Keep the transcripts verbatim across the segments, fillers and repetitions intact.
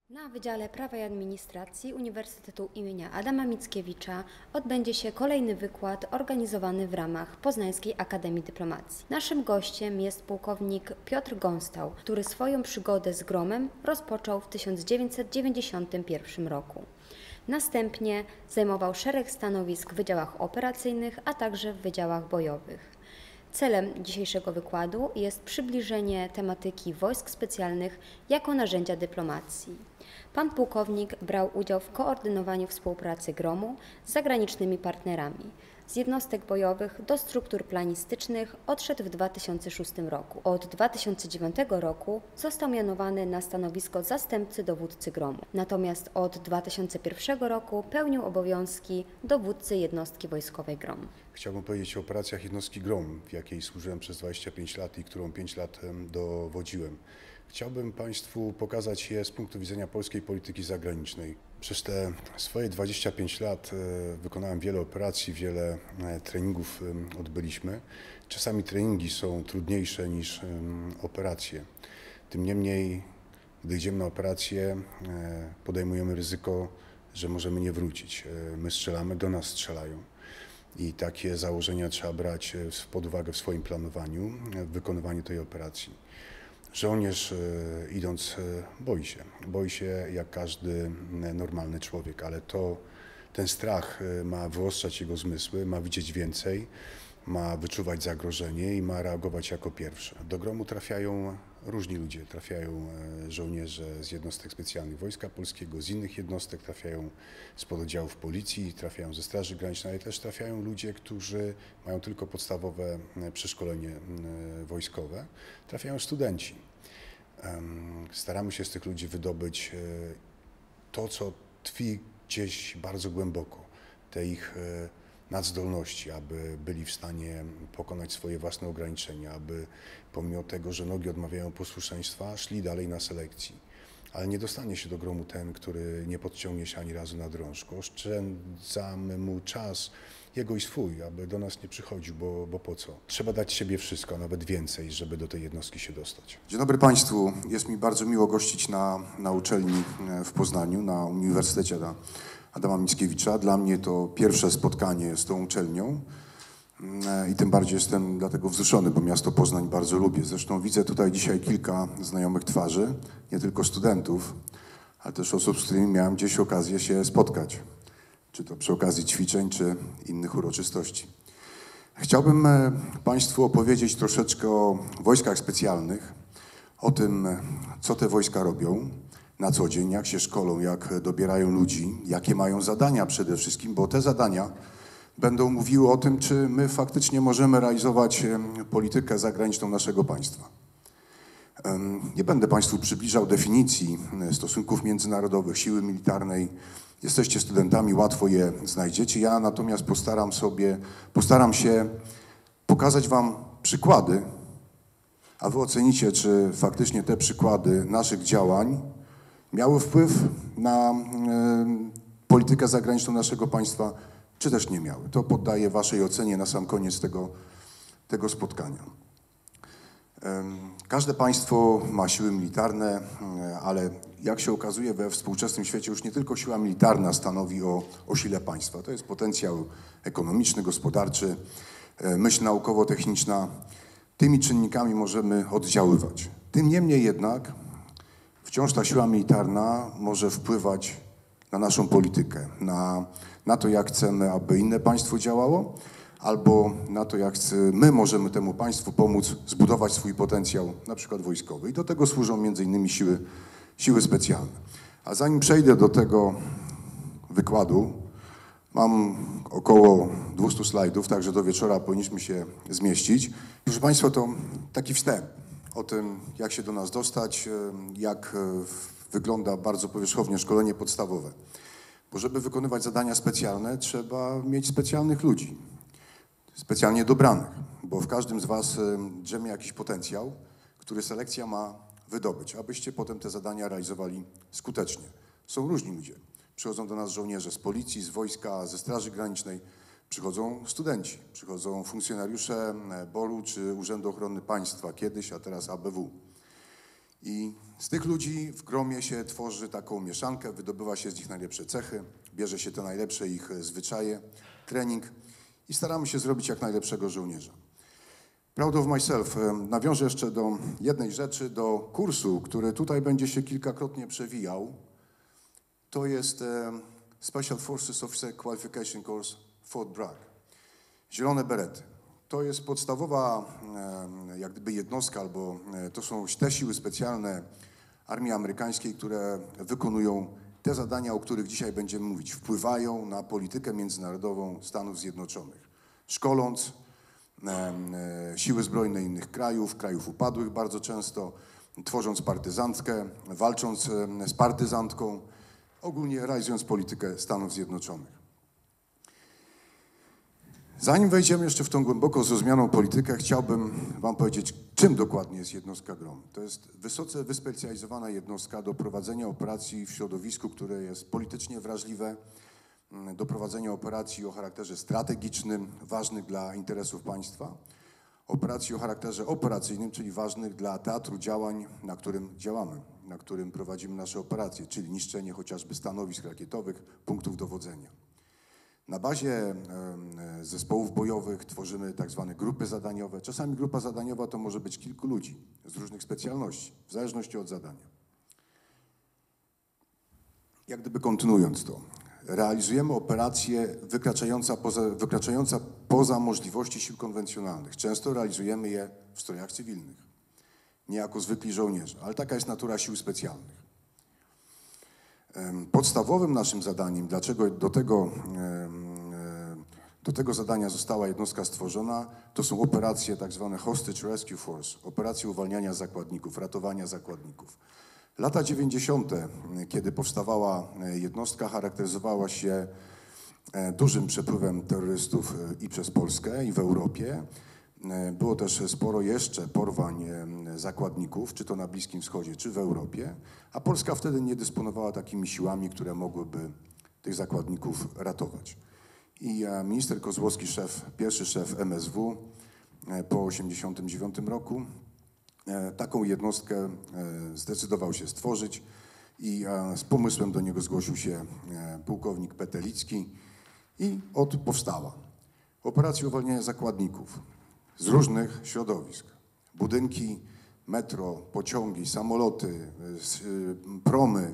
Na Wydziale Prawa i Administracji Uniwersytetu imienia Adama Mickiewicza odbędzie się kolejny wykład organizowany w ramach Poznańskiej Akademii Dyplomacji. Naszym gościem jest pułkownik Piotr Gonstał, który swoją przygodę z gromem rozpoczął w tysiąc dziewięćset dziewięćdziesiątym pierwszym roku. Następnie zajmował szereg stanowisk w wydziałach operacyjnych, a także w wydziałach bojowych. Celem dzisiejszego wykładu jest przybliżenie tematyki wojsk specjalnych jako narzędzia dyplomacji. Pan pułkownik brał udział w koordynowaniu współpracy gromu z zagranicznymi partnerami. Z jednostek bojowych do struktur planistycznych odszedł w dwa tysiące szóstym roku. Od dwa tysiące dziewiątego roku został mianowany na stanowisko zastępcy dowódcy gromu. Natomiast od dwa tysiące pierwszego roku pełnił obowiązki dowódcy jednostki wojskowej grom. Chciałbym powiedzieć o operacjach jednostki grom, w jakiej służyłem przez dwadzieścia pięć lat i którą pięć lat dowodziłem. Chciałbym Państwu pokazać je z punktu widzenia polskiej polityki zagranicznej. Przez te swoje dwadzieścia pięć lat wykonałem wiele operacji, wiele treningów odbyliśmy. Czasami treningi są trudniejsze niż operacje. Tym niemniej, gdy idziemy na operację, podejmujemy ryzyko, że możemy nie wrócić. My strzelamy, do nas strzelają. I takie założenia trzeba brać pod uwagę w swoim planowaniu, w wykonywaniu tej operacji. Żołnierz idąc boi się, boi się jak każdy normalny człowiek, ale to ten strach ma wyostrzać jego zmysły, ma widzieć więcej, ma wyczuwać zagrożenie i ma reagować jako pierwszy. Do gromu trafiają różni ludzie, trafiają żołnierze z jednostek specjalnych Wojska Polskiego, z innych jednostek, trafiają z pododdziałów policji, trafiają ze Straży Granicznej, ale też trafiają ludzie, którzy mają tylko podstawowe przeszkolenie wojskowe, trafiają studenci. Staramy się z tych ludzi wydobyć to, co tkwi gdzieś bardzo głęboko, te ich nadzdolności, aby byli w stanie pokonać swoje własne ograniczenia, aby pomimo tego, że nogi odmawiają posłuszeństwa, szli dalej na selekcji. Ale nie dostanie się do gromu ten, który nie podciągnie się ani razu na drążku. Oszczędzamy mu czas, jego i swój, aby do nas nie przychodził, bo, bo po co? Trzeba dać siebie wszystko, a nawet więcej, żeby do tej jednostki się dostać. Dzień dobry Państwu. Jest mi bardzo miło gościć na, na uczelni w Poznaniu, na Uniwersytecie Adama Mickiewicza. Dla mnie to pierwsze spotkanie z tą uczelnią i tym bardziej jestem dlatego wzruszony, bo miasto Poznań bardzo lubię. Zresztą widzę tutaj dzisiaj kilka znajomych twarzy, nie tylko studentów, ale też osób, z którymi miałem gdzieś okazję się spotkać, czy to przy okazji ćwiczeń, czy innych uroczystości. Chciałbym Państwu opowiedzieć troszeczkę o wojskach specjalnych, o tym, co te wojska robią na co dzień, jak się szkolą, jak dobierają ludzi, jakie mają zadania przede wszystkim, bo te zadania będą mówiły o tym, czy my faktycznie możemy realizować politykę zagraniczną naszego państwa. Nie będę Państwu przybliżał definicji stosunków międzynarodowych, siły militarnej. Jesteście studentami, łatwo je znajdziecie. Ja natomiast postaram sobie, postaram się pokazać Wam przykłady, a Wy ocenicie, czy faktycznie te przykłady naszych działań miały wpływ na y, politykę zagraniczną naszego państwa, czy też nie miały. To poddaję Waszej ocenie na sam koniec tego, tego spotkania. Y, każde państwo ma siły militarne, y, ale jak się okazuje we współczesnym świecie już nie tylko siła militarna stanowi o, o sile państwa. To jest potencjał ekonomiczny, gospodarczy, y, myśl naukowo-techniczna. Tymi czynnikami możemy oddziaływać. Tym niemniej jednak wciąż ta siła militarna może wpływać na naszą politykę, na, na to, jak chcemy, aby inne państwo działało, albo na to, jak my możemy temu państwu pomóc zbudować swój potencjał, na przykład wojskowy. I do tego służą między innymi siły, siły specjalne. A zanim przejdę do tego wykładu, mam około dwieście slajdów, także do wieczora powinniśmy się zmieścić. Proszę Państwa, to taki wstęp o tym, jak się do nas dostać, jak wygląda bardzo powierzchownie szkolenie podstawowe. Bo żeby wykonywać zadania specjalne, trzeba mieć specjalnych ludzi, specjalnie dobranych, bo w każdym z Was drzemie jakiś potencjał, który selekcja ma wydobyć, abyście potem te zadania realizowali skutecznie. Są różni ludzie. Przychodzą do nas żołnierze z policji, z wojska, ze Straży Granicznej, przychodzą studenci, przychodzą funkcjonariusze B O R-u czy Urzędu Ochrony Państwa, kiedyś, a teraz A B W. I z tych ludzi w gromie się tworzy taką mieszankę, wydobywa się z nich najlepsze cechy, bierze się te najlepsze ich zwyczaje, trening i staramy się zrobić jak najlepszego żołnierza. Proud of myself. Nawiążę jeszcze do jednej rzeczy, do kursu, który tutaj będzie się kilkakrotnie przewijał. To jest Special Forces Officer Qualification Course Fort Bragg. Zielone berety. To jest podstawowa jak gdyby jednostka, albo to są te siły specjalne armii amerykańskiej, które wykonują te zadania, o których dzisiaj będziemy mówić. Wpływają na politykę międzynarodową Stanów Zjednoczonych. Szkoląc siły zbrojne innych krajów, krajów upadłych bardzo często, tworząc partyzantkę, walcząc z partyzantką, ogólnie realizując politykę Stanów Zjednoczonych. Zanim wejdziemy jeszcze w tą głęboko zrozumianą politykę, chciałbym wam powiedzieć, czym dokładnie jest jednostka GROM. To jest wysoce wyspecjalizowana jednostka do prowadzenia operacji w środowisku, które jest politycznie wrażliwe, do prowadzenia operacji o charakterze strategicznym, ważnych dla interesów państwa, operacji o charakterze operacyjnym, czyli ważnych dla teatru działań, na którym działamy, na którym prowadzimy nasze operacje, czyli niszczenie chociażby stanowisk rakietowych, punktów dowodzenia. Na bazie zespołów bojowych tworzymy tak zwane grupy zadaniowe. Czasami grupa zadaniowa to może być kilku ludzi z różnych specjalności, w zależności od zadania. Jak gdyby kontynuując to, realizujemy operacje wykraczające poza, wykraczające poza możliwości sił konwencjonalnych. Często realizujemy je w strojach cywilnych, nie jako zwykli żołnierze, ale taka jest natura sił specjalnych. Podstawowym naszym zadaniem, dlaczego do tego, do tego zadania została jednostka stworzona, to są operacje tak zwane Hostage Rescue Force, operacje uwalniania zakładników, ratowania zakładników. Lata dziewięćdziesiąte, kiedy powstawała jednostka, charakteryzowała się dużym przepływem terrorystów i przez Polskę, i w Europie. Było też sporo jeszcze porwań zakładników, czy to na Bliskim Wschodzie, czy w Europie, a Polska wtedy nie dysponowała takimi siłami, które mogłyby tych zakładników ratować. I minister Kozłowski, szef, pierwszy szef M S W po osiemdziesiątym dziewiątym roku, taką jednostkę zdecydował się stworzyć i z pomysłem do niego zgłosił się pułkownik Petelicki i od powstała. Operacja uwalniania zakładników z różnych środowisk. Budynki, metro, pociągi, samoloty, promy,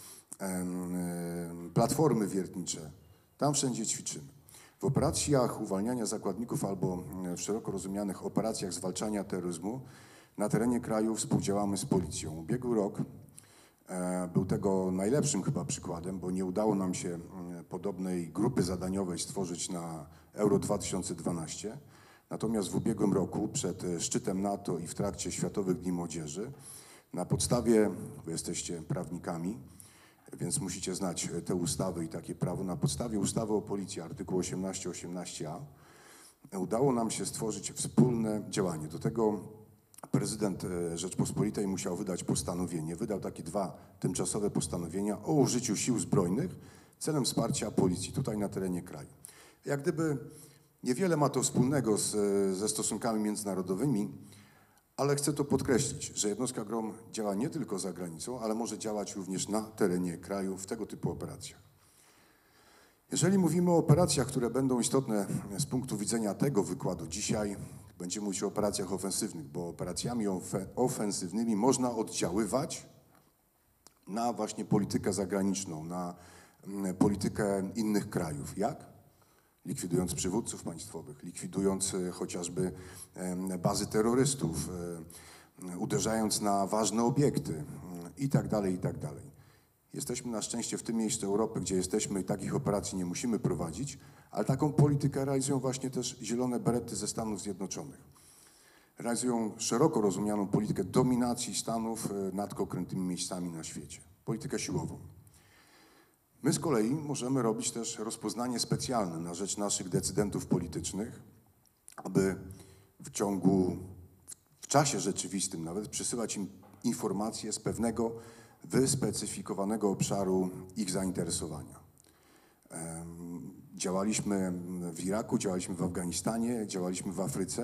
platformy wiertnicze. Tam wszędzie ćwiczymy. W operacjach uwalniania zakładników albo w szeroko rozumianych operacjach zwalczania terroryzmu na terenie kraju współdziałamy z policją. Ubiegły rok był tego najlepszym chyba przykładem, bo nie udało nam się podobnej grupy zadaniowej stworzyć na Euro dwa tysiące dwanaście. Natomiast w ubiegłym roku, przed szczytem NATO i w trakcie Światowych Dni Młodzieży, na podstawie, wy jesteście prawnikami, więc musicie znać te ustawy i takie prawo, na podstawie ustawy o policji, artykuł osiemnaście osiemnaście a, udało nam się stworzyć wspólne działanie. Do tego prezydent Rzeczpospolitej musiał wydać postanowienie, wydał takie dwa tymczasowe postanowienia o użyciu sił zbrojnych celem wsparcia policji tutaj na terenie kraju. Jak gdyby niewiele ma to wspólnego z, ze stosunkami międzynarodowymi, ale chcę to podkreślić, że jednostka GROM działa nie tylko za granicą, ale może działać również na terenie kraju w tego typu operacjach. Jeżeli mówimy o operacjach, które będą istotne z punktu widzenia tego wykładu dzisiaj, będziemy mówić o operacjach ofensywnych, bo operacjami ofensywnymi można oddziaływać na właśnie politykę zagraniczną, na politykę innych krajów. Jak? Likwidując przywódców państwowych, likwidując chociażby bazy terrorystów, uderzając na ważne obiekty i tak dalej, i tak dalej. Jesteśmy na szczęście w tym miejscu Europy, gdzie jesteśmy i takich operacji nie musimy prowadzić, ale taką politykę realizują właśnie też zielone berety ze Stanów Zjednoczonych. Realizują szeroko rozumianą politykę dominacji Stanów nad konkretnymi miejscami na świecie. Politykę siłową. My z kolei możemy robić też rozpoznanie specjalne na rzecz naszych decydentów politycznych, aby w ciągu, w czasie rzeczywistym nawet przysyłać im informacje z pewnego wyspecyfikowanego obszaru ich zainteresowania. Działaliśmy w Iraku, działaliśmy w Afganistanie, działaliśmy w Afryce.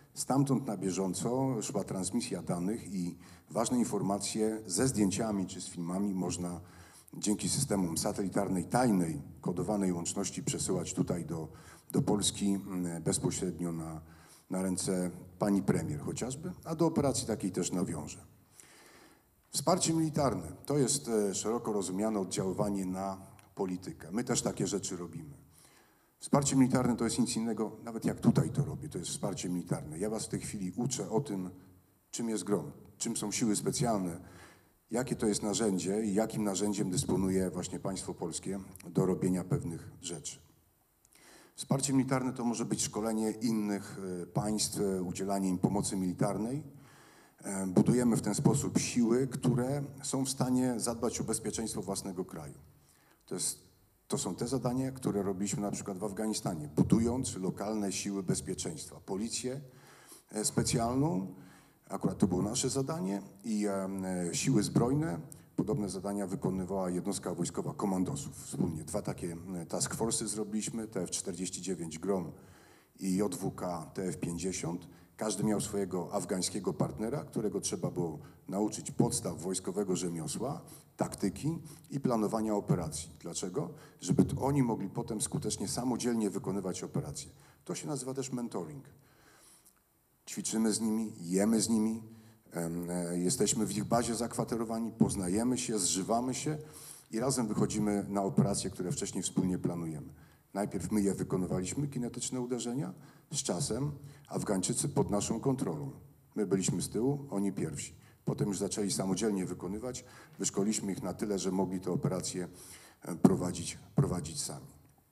Stamtąd na bieżąco szła transmisja danych i ważne informacje ze zdjęciami czy z filmami można dzięki systemom satelitarnej, tajnej, kodowanej łączności przesyłać tutaj do, do Polski bezpośrednio na, na ręce pani premier chociażby, a do operacji takiej też nawiążę. Wsparcie militarne to jest szeroko rozumiane oddziaływanie na politykę. My też takie rzeczy robimy. Wsparcie militarne to jest nic innego, nawet jak tutaj to robię, to jest wsparcie militarne. Ja was w tej chwili uczę o tym, czym jest GROM, czym są siły specjalne, jakie to jest narzędzie i jakim narzędziem dysponuje właśnie państwo polskie do robienia pewnych rzeczy. Wsparcie militarne to może być szkolenie innych państw, udzielanie im pomocy militarnej. Budujemy w ten sposób siły, które są w stanie zadbać o bezpieczeństwo własnego kraju. To jest To są te zadania, które robiliśmy na przykład w Afganistanie, budując lokalne siły bezpieczeństwa. Policję specjalną, akurat to było nasze zadanie, i e, siły zbrojne. Podobne zadania wykonywała jednostka wojskowa komandosów wspólnie. Dwa takie task force'y zrobiliśmy, T F czterdzieści dziewięć GROM i J W K T F pięćdziesiąt. Każdy miał swojego afgańskiego partnera, którego trzeba było nauczyć podstaw wojskowego rzemiosła, taktyki i planowania operacji. Dlaczego? Żeby to oni mogli potem skutecznie, samodzielnie wykonywać operacje. To się nazywa też mentoring. Ćwiczymy z nimi, jemy z nimi, jesteśmy w ich bazie zakwaterowani, poznajemy się, zżywamy się i razem wychodzimy na operacje, które wcześniej wspólnie planujemy. Najpierw my je wykonywaliśmy, kinetyczne uderzenia, z czasem Afgańczycy pod naszą kontrolą. My byliśmy z tyłu, oni pierwsi. Potem już zaczęli samodzielnie wykonywać, wyszkoliliśmy ich na tyle, że mogli te operacje prowadzić, prowadzić sami.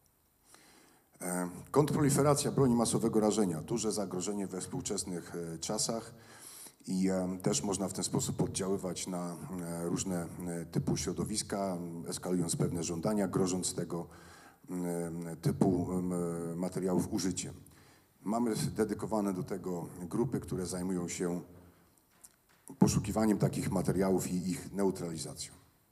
Kontrproliferacja broni masowego rażenia, duże zagrożenie we współczesnych czasach i też można w ten sposób oddziaływać na różne typy środowiska, eskalując pewne żądania, grożąc tego typu materiałów użyciem. Mamy dedykowane do tego grupy, które zajmują się poszukiwaniem takich materiałów i ich neutralizacją.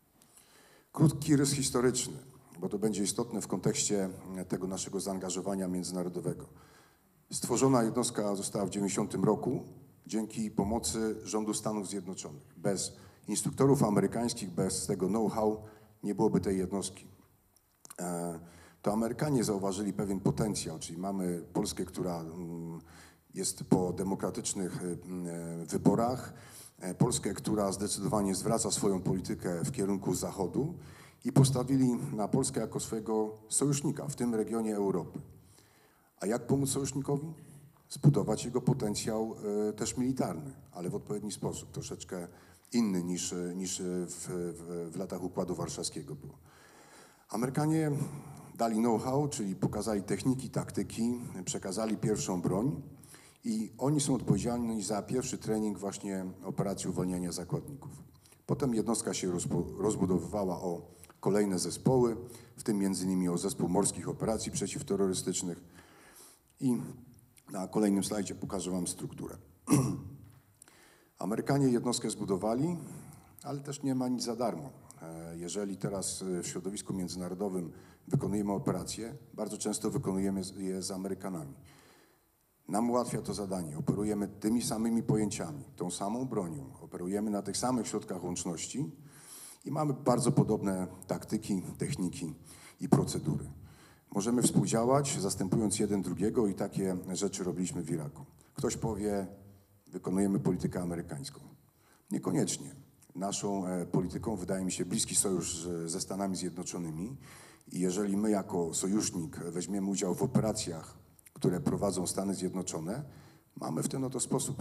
Krótki rys historyczny, bo to będzie istotne w kontekście tego naszego zaangażowania międzynarodowego. Stworzona jednostka została w dziewięćdziesiątym roku dzięki pomocy rządu Stanów Zjednoczonych. Bez instruktorów amerykańskich, bez tego know-how nie byłoby tej jednostki. To Amerykanie zauważyli pewien potencjał, czyli mamy Polskę, która jest po demokratycznych wyborach, Polskę, która zdecydowanie zwraca swoją politykę w kierunku Zachodu i postawili na Polskę jako swojego sojusznika w tym regionie Europy. A jak pomóc sojusznikowi? Zbudować jego potencjał też militarny, ale w odpowiedni sposób, troszeczkę inny niż, niż w, w, w latach Układu Warszawskiego było. Amerykanie dali know-how, czyli pokazali techniki, taktyki, przekazali pierwszą broń i oni są odpowiedzialni za pierwszy trening właśnie operacji uwalniania zakładników. Potem jednostka się rozbudowywała o kolejne zespoły, w tym między innymi o zespół morskich operacji przeciwterrorystycznych i na kolejnym slajdzie pokażę wam strukturę. Amerykanie jednostkę zbudowali, ale też nie ma nic za darmo. Jeżeli teraz w środowisku międzynarodowym wykonujemy operacje, bardzo często wykonujemy je z Amerykanami. Nam ułatwia to zadanie. Operujemy tymi samymi pojęciami, tą samą bronią, operujemy na tych samych środkach łączności i mamy bardzo podobne taktyki, techniki i procedury. Możemy współdziałać, zastępując jeden drugiego i takie rzeczy robiliśmy w Iraku. Ktoś powie, wykonujemy politykę amerykańską. Niekoniecznie. Naszą polityką wydaje mi się bliski sojusz ze Stanami Zjednoczonymi i jeżeli my jako sojusznik weźmiemy udział w operacjach, które prowadzą Stany Zjednoczone, mamy w ten oto sposób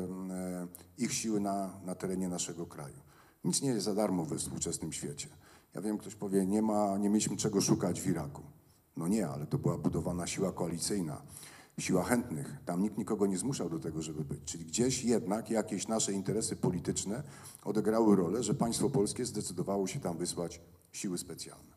ich siły na, na terenie naszego kraju. Nic nie jest za darmo we współczesnym świecie. Ja wiem, ktoś powie, nie ma, nie mieliśmy czego szukać w Iraku. No nie, ale to była budowana siła koalicyjna, siła chętnych. Tam nikt nikogo nie zmuszał do tego, żeby być. Czyli gdzieś jednak jakieś nasze interesy polityczne odegrały rolę, że państwo polskie zdecydowało się tam wysłać siły specjalne.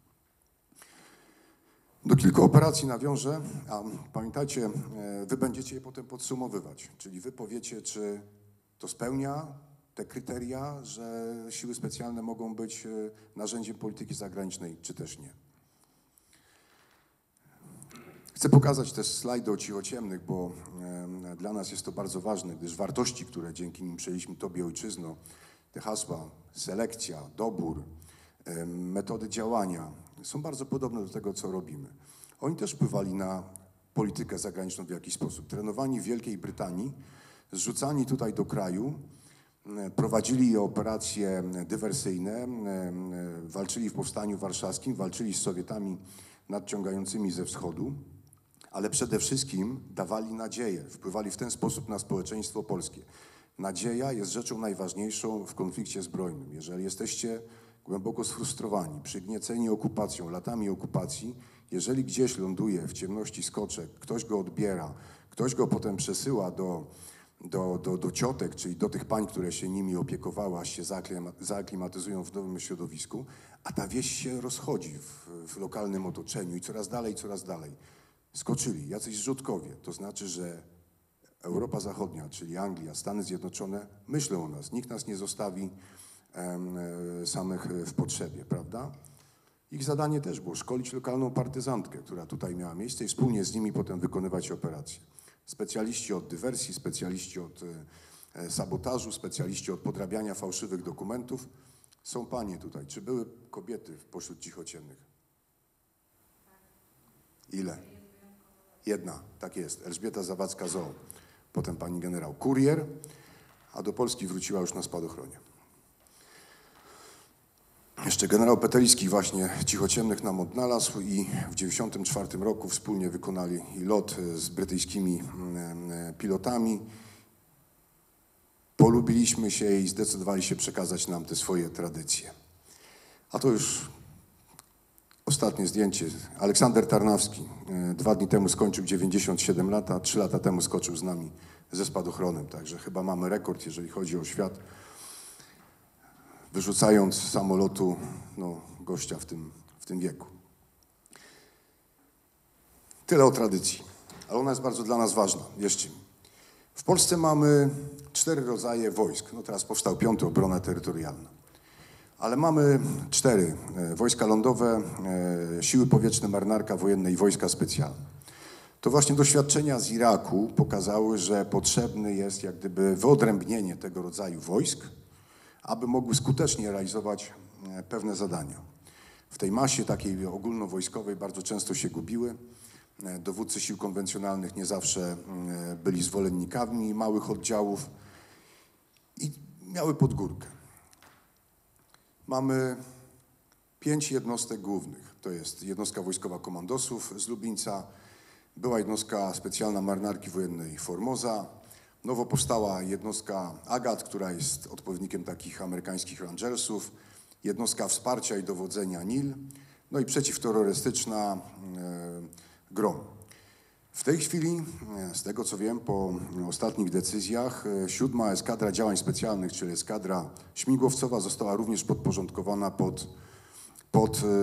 Do kilku operacji nawiążę, a pamiętajcie, wy będziecie je potem podsumowywać. Czyli wy powiecie, czy to spełnia te kryteria, że siły specjalne mogą być narzędziem polityki zagranicznej, czy też nie. Chcę pokazać też slajdy o cichociemnych, bo e, dla nas jest to bardzo ważne, gdyż wartości, które dzięki nim przejęliśmy Tobie, Ojczyzno, te hasła, selekcja, dobór, e, metody działania są bardzo podobne do tego, co robimy. Oni też wpływali na politykę zagraniczną w jakiś sposób. Trenowani w Wielkiej Brytanii, zrzucani tutaj do kraju, e, prowadzili operacje dywersyjne, e, e, walczyli w Powstaniu Warszawskim, walczyli z Sowietami nadciągającymi ze wschodu, ale przede wszystkim dawali nadzieję, wpływali w ten sposób na społeczeństwo polskie. Nadzieja jest rzeczą najważniejszą w konflikcie zbrojnym. Jeżeli jesteście głęboko sfrustrowani, przygnieceni okupacją, latami okupacji, jeżeli gdzieś ląduje w ciemności skoczek, ktoś go odbiera, ktoś go potem przesyła do, do, do, do ciotek, czyli do tych pań, które się nimi opiekowały, aż się zaaklimatyzują w nowym środowisku, a ta wieś się rozchodzi w, w lokalnym otoczeniu i coraz dalej, coraz dalej. Skoczyli jacyś zrzutkowie, to znaczy, że Europa Zachodnia, czyli Anglia, Stany Zjednoczone myślą o nas. Nikt nas nie zostawi em, samych w potrzebie, prawda? Ich zadanie też było szkolić lokalną partyzantkę, która tutaj miała miejsce i wspólnie z nimi potem wykonywać operacje. Specjaliści od dywersji, specjaliści od e, sabotażu, specjaliści od podrabiania fałszywych dokumentów. Są panie tutaj. Czy były kobiety pośród cichociemnych? Ile? Jedna, tak jest, Elżbieta Zawadzka-Zoł, potem pani generał Kurier, a do Polski wróciła już na spadochronie. Jeszcze generał Petelicki właśnie cichociemnych nam odnalazł i w dziewięćdziesiątym czwartym roku wspólnie wykonali lot z brytyjskimi pilotami. Polubiliśmy się i zdecydowali się przekazać nam te swoje tradycje. A to już ostatnie zdjęcie. Aleksander Tarnawski dwa dni temu skończył dziewięćdziesiąt siedem lat, a trzy lata temu skoczył z nami ze spadochronem. Także chyba mamy rekord, jeżeli chodzi o świat, wyrzucając z samolotu no, gościa w tym, w tym wieku. Tyle o tradycji, ale ona jest bardzo dla nas ważna. Wierzcie mi. W Polsce mamy cztery rodzaje wojsk. No teraz powstał piąty, obrona terytorialna. Ale mamy cztery. Wojska lądowe, siły powietrzne, marynarka wojenna i wojska specjalne. To właśnie doświadczenia z Iraku pokazały, że potrzebne jest jak gdyby wyodrębnienie tego rodzaju wojsk, aby mogły skutecznie realizować pewne zadania. W tej masie takiej ogólnowojskowej bardzo często się gubiły. Dowódcy sił konwencjonalnych nie zawsze byli zwolennikami małych oddziałów i miały podgórkę. Mamy pięć jednostek głównych. To jest jednostka wojskowa komandosów z Lubińca, była jednostka specjalna marynarki wojennej Formosa, nowo powstała jednostka Agat, która jest odpowiednikiem takich amerykańskich Rangersów, jednostka wsparcia i dowodzenia Nil, no i przeciwterrorystyczna e, Grom. W tej chwili, z tego co wiem, po ostatnich decyzjach, siódma eskadra działań specjalnych, czyli eskadra śmigłowcowa, została również podporządkowana pod, pod e,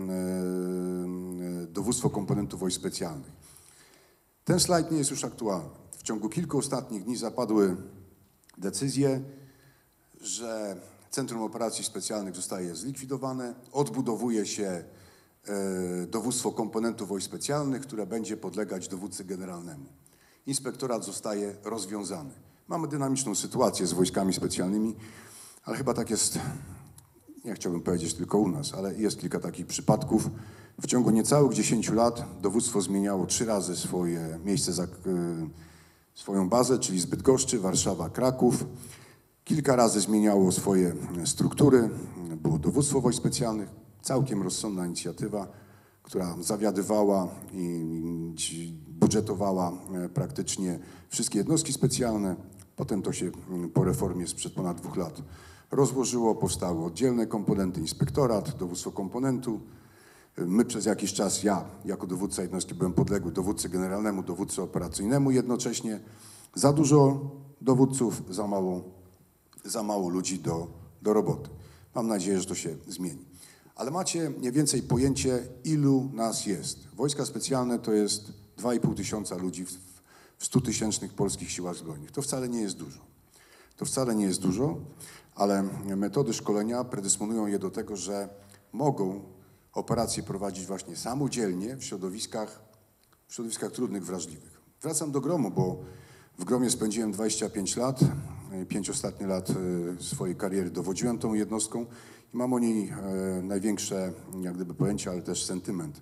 e, dowództwo komponentów wojsk specjalnych. Ten slajd nie jest już aktualny. W ciągu kilku ostatnich dni zapadły decyzje, że Centrum Operacji Specjalnych zostaje zlikwidowane, odbudowuje się dowództwo komponentów wojsk specjalnych, które będzie podlegać dowódcy generalnemu. Inspektorat zostaje rozwiązany. Mamy dynamiczną sytuację z wojskami specjalnymi, ale chyba tak jest, nie chciałbym powiedzieć tylko u nas, ale jest kilka takich przypadków. W ciągu niecałych dziesięciu lat dowództwo zmieniało trzy razy swoje miejsce, za, swoją bazę, czyli z Bydgoszczy, Warszawa, Kraków. Kilka razy zmieniało swoje struktury, było dowództwo wojsk specjalnych. Całkiem rozsądna inicjatywa, która zawiadywała i budżetowała praktycznie wszystkie jednostki specjalne. Potem to się po reformie sprzed ponad dwóch lat rozłożyło, powstały oddzielne komponenty, inspektorat, dowództwo komponentu. My przez jakiś czas, ja jako dowódca jednostki byłem podległy dowódcy generalnemu, dowódcy operacyjnemu jednocześnie. Za dużo dowódców, za mało, za mało ludzi do, do roboty. Mam nadzieję, że to się zmieni. Ale macie mniej więcej pojęcie, ilu nas jest. Wojska specjalne to jest dwa i pół tysiąca ludzi w, w stutysięcznych polskich siłach zbrojnych. To wcale nie jest dużo. To wcale nie jest dużo, ale metody szkolenia predysponują je do tego, że mogą operacje prowadzić właśnie samodzielnie w środowiskach w środowiskach trudnych, wrażliwych. Wracam do Gromu, bo w Gromie spędziłem dwadzieścia pięć lat, pięć ostatnich lat swojej kariery dowodziłem tą jednostką i mam o niej największe jak gdyby pojęcie, ale też sentyment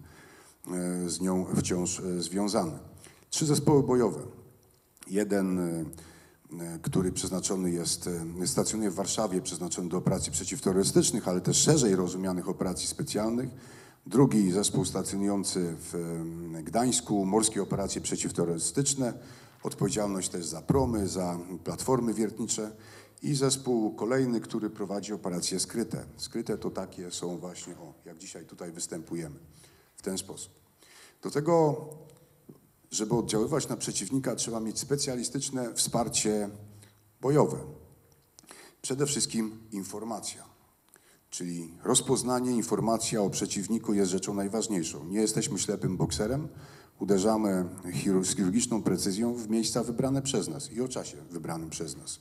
z nią wciąż związany. Trzy zespoły bojowe. Jeden, który przeznaczony jest, stacjonuje w Warszawie, przeznaczony do operacji przeciwterrorystycznych, ale też szerzej rozumianych operacji specjalnych. Drugi zespół stacjonujący w Gdańsku, morskie operacje przeciwterrorystyczne, odpowiedzialność też za promy, za platformy wiertnicze i zespół kolejny, który prowadzi operacje skryte. Skryte to takie są właśnie, o, jak dzisiaj tutaj występujemy, w ten sposób. Do tego, żeby oddziaływać na przeciwnika, trzeba mieć specjalistyczne wsparcie bojowe. Przede wszystkim informacja, czyli rozpoznanie, informacja o przeciwniku jest rzeczą najważniejszą. Nie jesteśmy ślepym bokserem, uderzamy z chirurgiczną precyzją w miejsca wybrane przez nas i o czasie wybranym przez nas.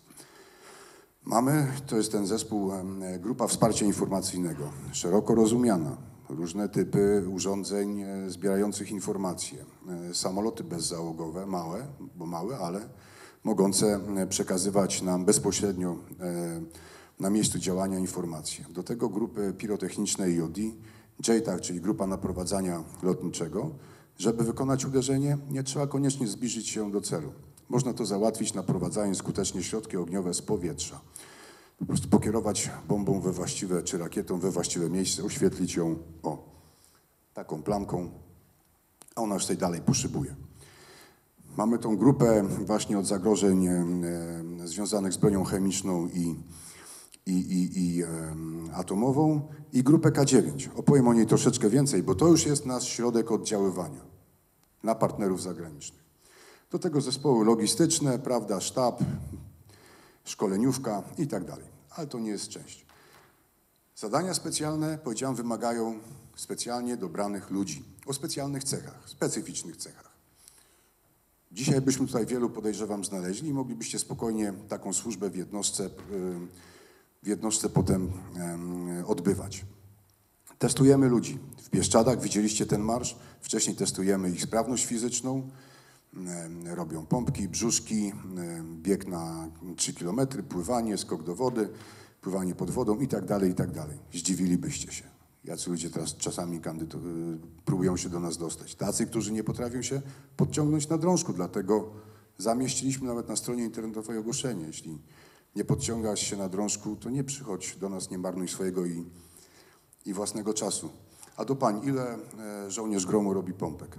Mamy, to jest ten zespół, grupa wsparcia informacyjnego, szeroko rozumiana, różne typy urządzeń zbierających informacje, samoloty bezzałogowe, małe, bo małe, ale mogące przekazywać nam bezpośrednio na miejscu działania informacje. Do tego grupy pirotechniczne I O D, J TAC, czyli grupa naprowadzania lotniczego. Żeby wykonać uderzenie, nie trzeba koniecznie zbliżyć się do celu. Można to załatwić naprowadzając skutecznie środki ogniowe z powietrza. Po prostu pokierować bombą we właściwe, czy rakietą we właściwe miejsce, oświetlić ją, o, taką plamką, a ona już tutaj dalej poszybuje. Mamy tą grupę właśnie od zagrożeń e, związanych z bronią chemiczną i, i, i, i e, atomową i grupę K dziewięć. Opowiem o niej troszeczkę więcej, bo to już jest nasz środek oddziaływania na partnerów zagranicznych. Do tego zespoły logistyczne, prawda, sztab, szkoleniówka i tak dalej, ale to nie jest część. Zadania specjalne, powiedziałem, wymagają specjalnie dobranych ludzi o specjalnych cechach, specyficznych cechach. Dzisiaj byśmy tutaj wielu, podejrzewam, znaleźli i moglibyście spokojnie taką służbę w jednostce, w jednostce potem odbywać. Testujemy ludzi. W Bieszczadach widzieliście ten marsz. Wcześniej testujemy ich sprawność fizyczną. Robią pompki, brzuszki, bieg na trzy kilometry, pływanie, skok do wody, pływanie pod wodą i tak dalej, i tak dalej. Zdziwilibyście się. Jacy ludzie teraz czasami próbują się do nas dostać. Tacy, którzy nie potrafią się podciągnąć na drążku, dlatego zamieściliśmy nawet na stronie internetowej ogłoszenie. Jeśli nie podciągasz się na drążku, to nie przychodź do nas, nie marnuj swojego i, i własnego czasu. A do pań, ile żołnierz Gromu robi pompek?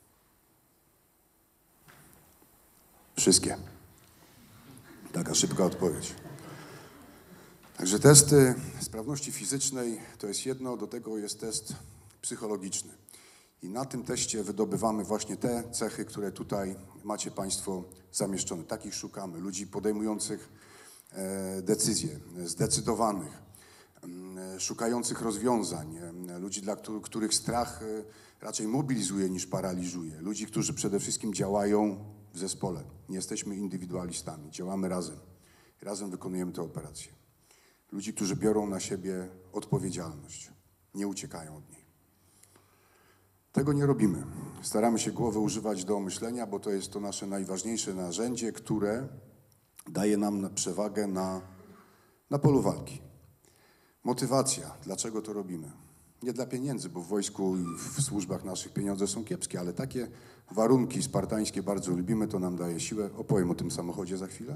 Wszystkie. Taka szybka odpowiedź. Także testy sprawności fizycznej to jest jedno, do tego jest test psychologiczny. I na tym teście wydobywamy właśnie te cechy, które tutaj macie Państwo zamieszczone. Takich szukamy, ludzi podejmujących decyzje, zdecydowanych, szukających rozwiązań, ludzi, dla których strach raczej mobilizuje niż paraliżuje, ludzi, którzy przede wszystkim działają w zespole. Nie jesteśmy indywidualistami, działamy razem. Razem wykonujemy te operacje. Ludzi, którzy biorą na siebie odpowiedzialność, nie uciekają od niej. Tego nie robimy. Staramy się głowy używać do myślenia, bo to jest to nasze najważniejsze narzędzie, które daje nam przewagę na, na polu walki. Motywacja. Dlaczego to robimy? Nie dla pieniędzy, bo w wojsku i w służbach naszych pieniądze są kiepskie, ale takie warunki spartańskie bardzo lubimy, to nam daje siłę. Opowiem o tym samochodzie za chwilę.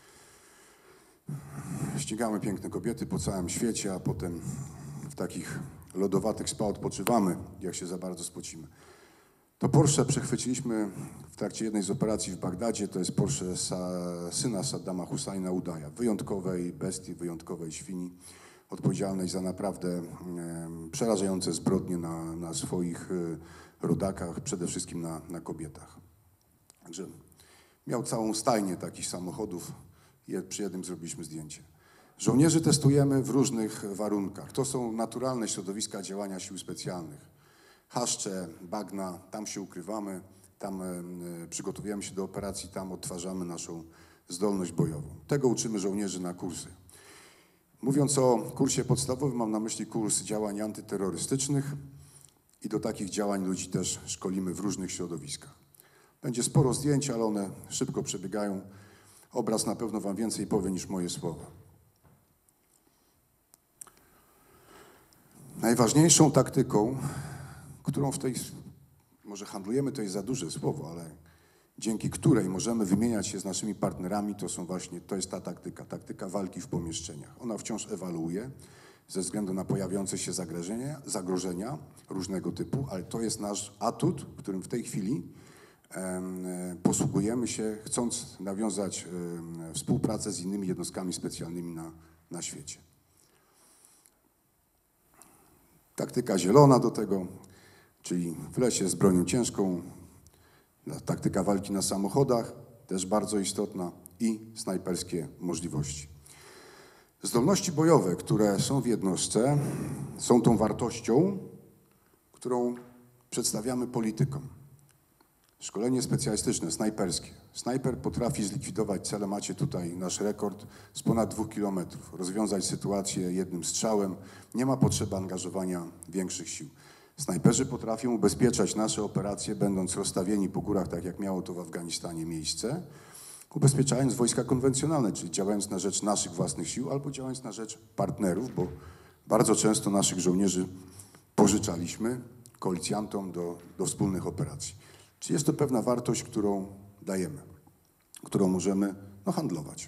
Ścigamy piękne kobiety po całym świecie, a potem w takich lodowatych spa odpoczywamy, jak się za bardzo spocimy. To Porsche przechwyciliśmy w trakcie jednej z operacji w Bagdadzie. To jest Porsche sa, syna Saddama Husajna Udaja, wyjątkowej bestii, wyjątkowej świni, odpowiedzialnej za naprawdę e, przerażające zbrodnie na, na swoich e, rodakach, przede wszystkim na, na kobietach. Także miał całą stajnię takich samochodów. Je, przy jednym zrobiliśmy zdjęcie. Żołnierzy testujemy w różnych warunkach. To są naturalne środowiska działania sił specjalnych. Chaszcze, bagna, tam się ukrywamy, tam e, przygotowujemy się do operacji, tam odtwarzamy naszą zdolność bojową. Tego uczymy żołnierzy na kursy. Mówiąc o kursie podstawowym, mam na myśli kurs działań antyterrorystycznych i do takich działań ludzi też szkolimy w różnych środowiskach. Będzie sporo zdjęć, ale one szybko przebiegają. Obraz na pewno wam więcej powie niż moje słowa. Najważniejszą taktyką, którą w tej, może handlujemy, to jest za duże słowo, ale dzięki której możemy wymieniać się z naszymi partnerami, to są właśnie, to jest ta taktyka, taktyka walki w pomieszczeniach. Ona wciąż ewoluuje ze względu na pojawiające się zagrożenia, zagrożenia różnego typu, ale to jest nasz atut, którym w tej chwili em, posługujemy się, chcąc nawiązać em, współpracę z innymi jednostkami specjalnymi na, na świecie. Taktyka zielona do tego, czyli w lesie z bronią ciężką, taktyka walki na samochodach, też bardzo istotna, i snajperskie możliwości. Zdolności bojowe, które są w jednostce, są tą wartością, którą przedstawiamy politykom. Szkolenie specjalistyczne, snajperskie. Snajper potrafi zlikwidować cele, macie tutaj nasz rekord z ponad dwóch kilometrów, rozwiązać sytuację jednym strzałem, nie ma potrzeby angażowania większych sił. Snajperzy potrafią ubezpieczać nasze operacje, będąc rozstawieni po górach, tak jak miało to w Afganistanie miejsce, ubezpieczając wojska konwencjonalne, czyli działając na rzecz naszych własnych sił albo działając na rzecz partnerów, bo bardzo często naszych żołnierzy pożyczaliśmy koalicjantom do, do wspólnych operacji. Czyli jest to pewna wartość, którą dajemy, którą możemy no, handlować.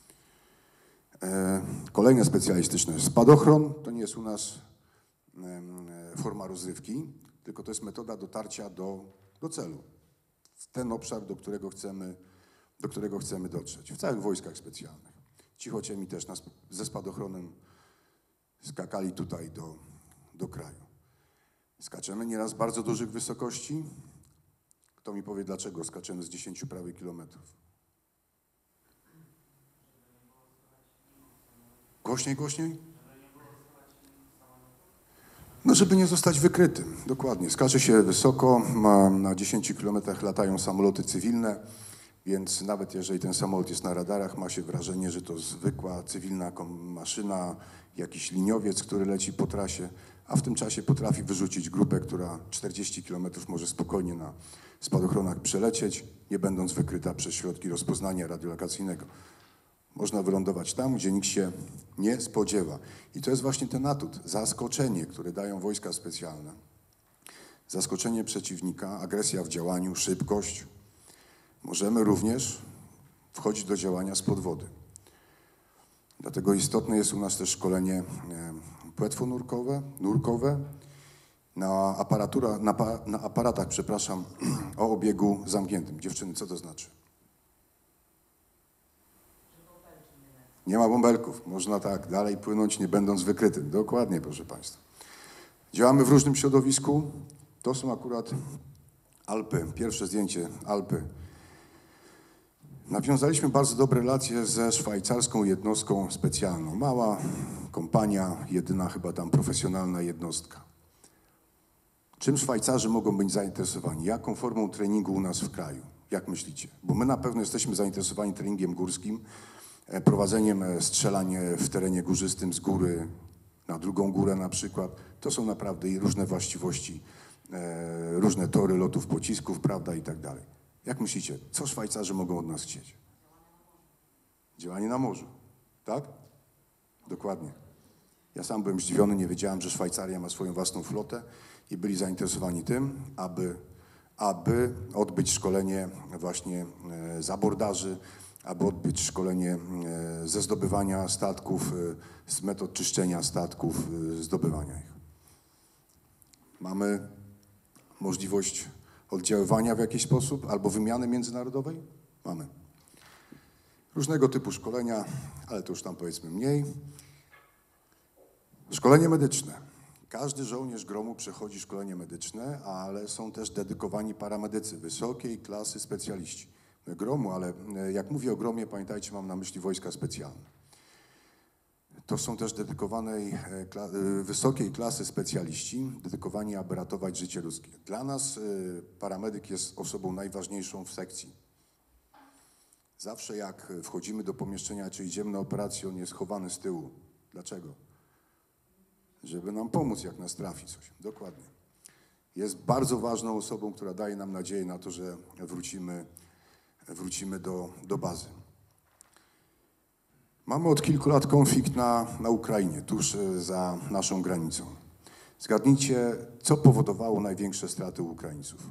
E, kolejne specjalistyczne. Spadochron to nie jest u nas e, forma rozrywki, tylko to jest metoda dotarcia do, do celu. W ten obszar, do którego chcemy, do którego chcemy dotrzeć. W całych wojskach specjalnych. Cichociemi też nas ze spadochronem skakali tutaj do, do kraju. Skaczemy nieraz z bardzo dużych wysokości. Kto mi powie, dlaczego skaczemy z dziesięciu prawie kilometrów? Głośniej, głośniej? No, żeby nie zostać wykrytym, dokładnie. Skacze się wysoko, ma, na dziesięciu kilometrach latają samoloty cywilne, więc nawet jeżeli ten samolot jest na radarach, ma się wrażenie, że to zwykła cywilna maszyna, jakiś liniowiec, który leci po trasie, a w tym czasie potrafi wyrzucić grupę, która czterdzieści kilometrów może spokojnie na spadochronach przelecieć, nie będąc wykryta przez środki rozpoznania radiolokacyjnego. Można wylądować tam, gdzie nikt się nie spodziewa. I to jest właśnie ten atut, zaskoczenie, które dają wojska specjalne. Zaskoczenie przeciwnika, agresja w działaniu, szybkość. Możemy również wchodzić do działania spod wody. Dlatego istotne jest u nas też szkolenie płetwonurkowe, nurkowe, na, aparatura, na, na aparatach, przepraszam, o obiegu zamkniętym. Dziewczyny, co to znaczy? Nie ma bąbelków. Można tak dalej płynąć, nie będąc wykrytym. Dokładnie, proszę Państwa. Działamy w różnym środowisku. To są akurat Alpy. Pierwsze zdjęcie Alpy. Nawiązaliśmy bardzo dobre relacje ze szwajcarską jednostką specjalną. Mała kompania, jedyna chyba tam profesjonalna jednostka. Czym Szwajcarzy mogą być zainteresowani? Jaką formą treningu u nas w kraju? Jak myślicie? Bo my na pewno jesteśmy zainteresowani treningiem górskim, prowadzeniem strzelań w terenie górzystym z góry na drugą górę na przykład. To są naprawdę i różne właściwości, różne tory lotów pocisków, prawda, i tak dalej. Jak myślicie, co Szwajcarzy mogą od nas chcieć? Działanie na morzu, tak? Dokładnie. Ja sam byłem zdziwiony, nie wiedziałem, że Szwajcaria ma swoją własną flotę i byli zainteresowani tym, aby, aby odbyć szkolenie właśnie z abordaży, aby odbyć szkolenie ze zdobywania statków, z metod czyszczenia statków, zdobywania ich. Mamy możliwość oddziaływania w jakiś sposób albo wymiany międzynarodowej? Mamy. Różnego typu szkolenia, ale to już tam powiedzmy mniej. Szkolenie medyczne. Każdy żołnierz gromu przechodzi szkolenie medyczne, ale są też dedykowani paramedycy, wysokiej klasy specjaliści. My gromu, ale jak mówię o gromie, pamiętajcie, mam na myśli wojska specjalne. To są też dedykowanej, wysokiej klasy specjaliści, dedykowani, aby ratować życie ludzkie. Dla nas paramedyk jest osobą najważniejszą w sekcji. Zawsze jak wchodzimy do pomieszczenia, czy idziemy na operację, on jest chowany z tyłu. Dlaczego? Żeby nam pomóc, jak nas trafi coś. Dokładnie. jest bardzo ważną osobą, która daje nam nadzieję na to, że wrócimy, wrócimy do, do bazy. Mamy od kilku lat konflikt na, na Ukrainie, tuż za naszą granicą. Zgadnijcie, co powodowało największe straty u Ukraińców?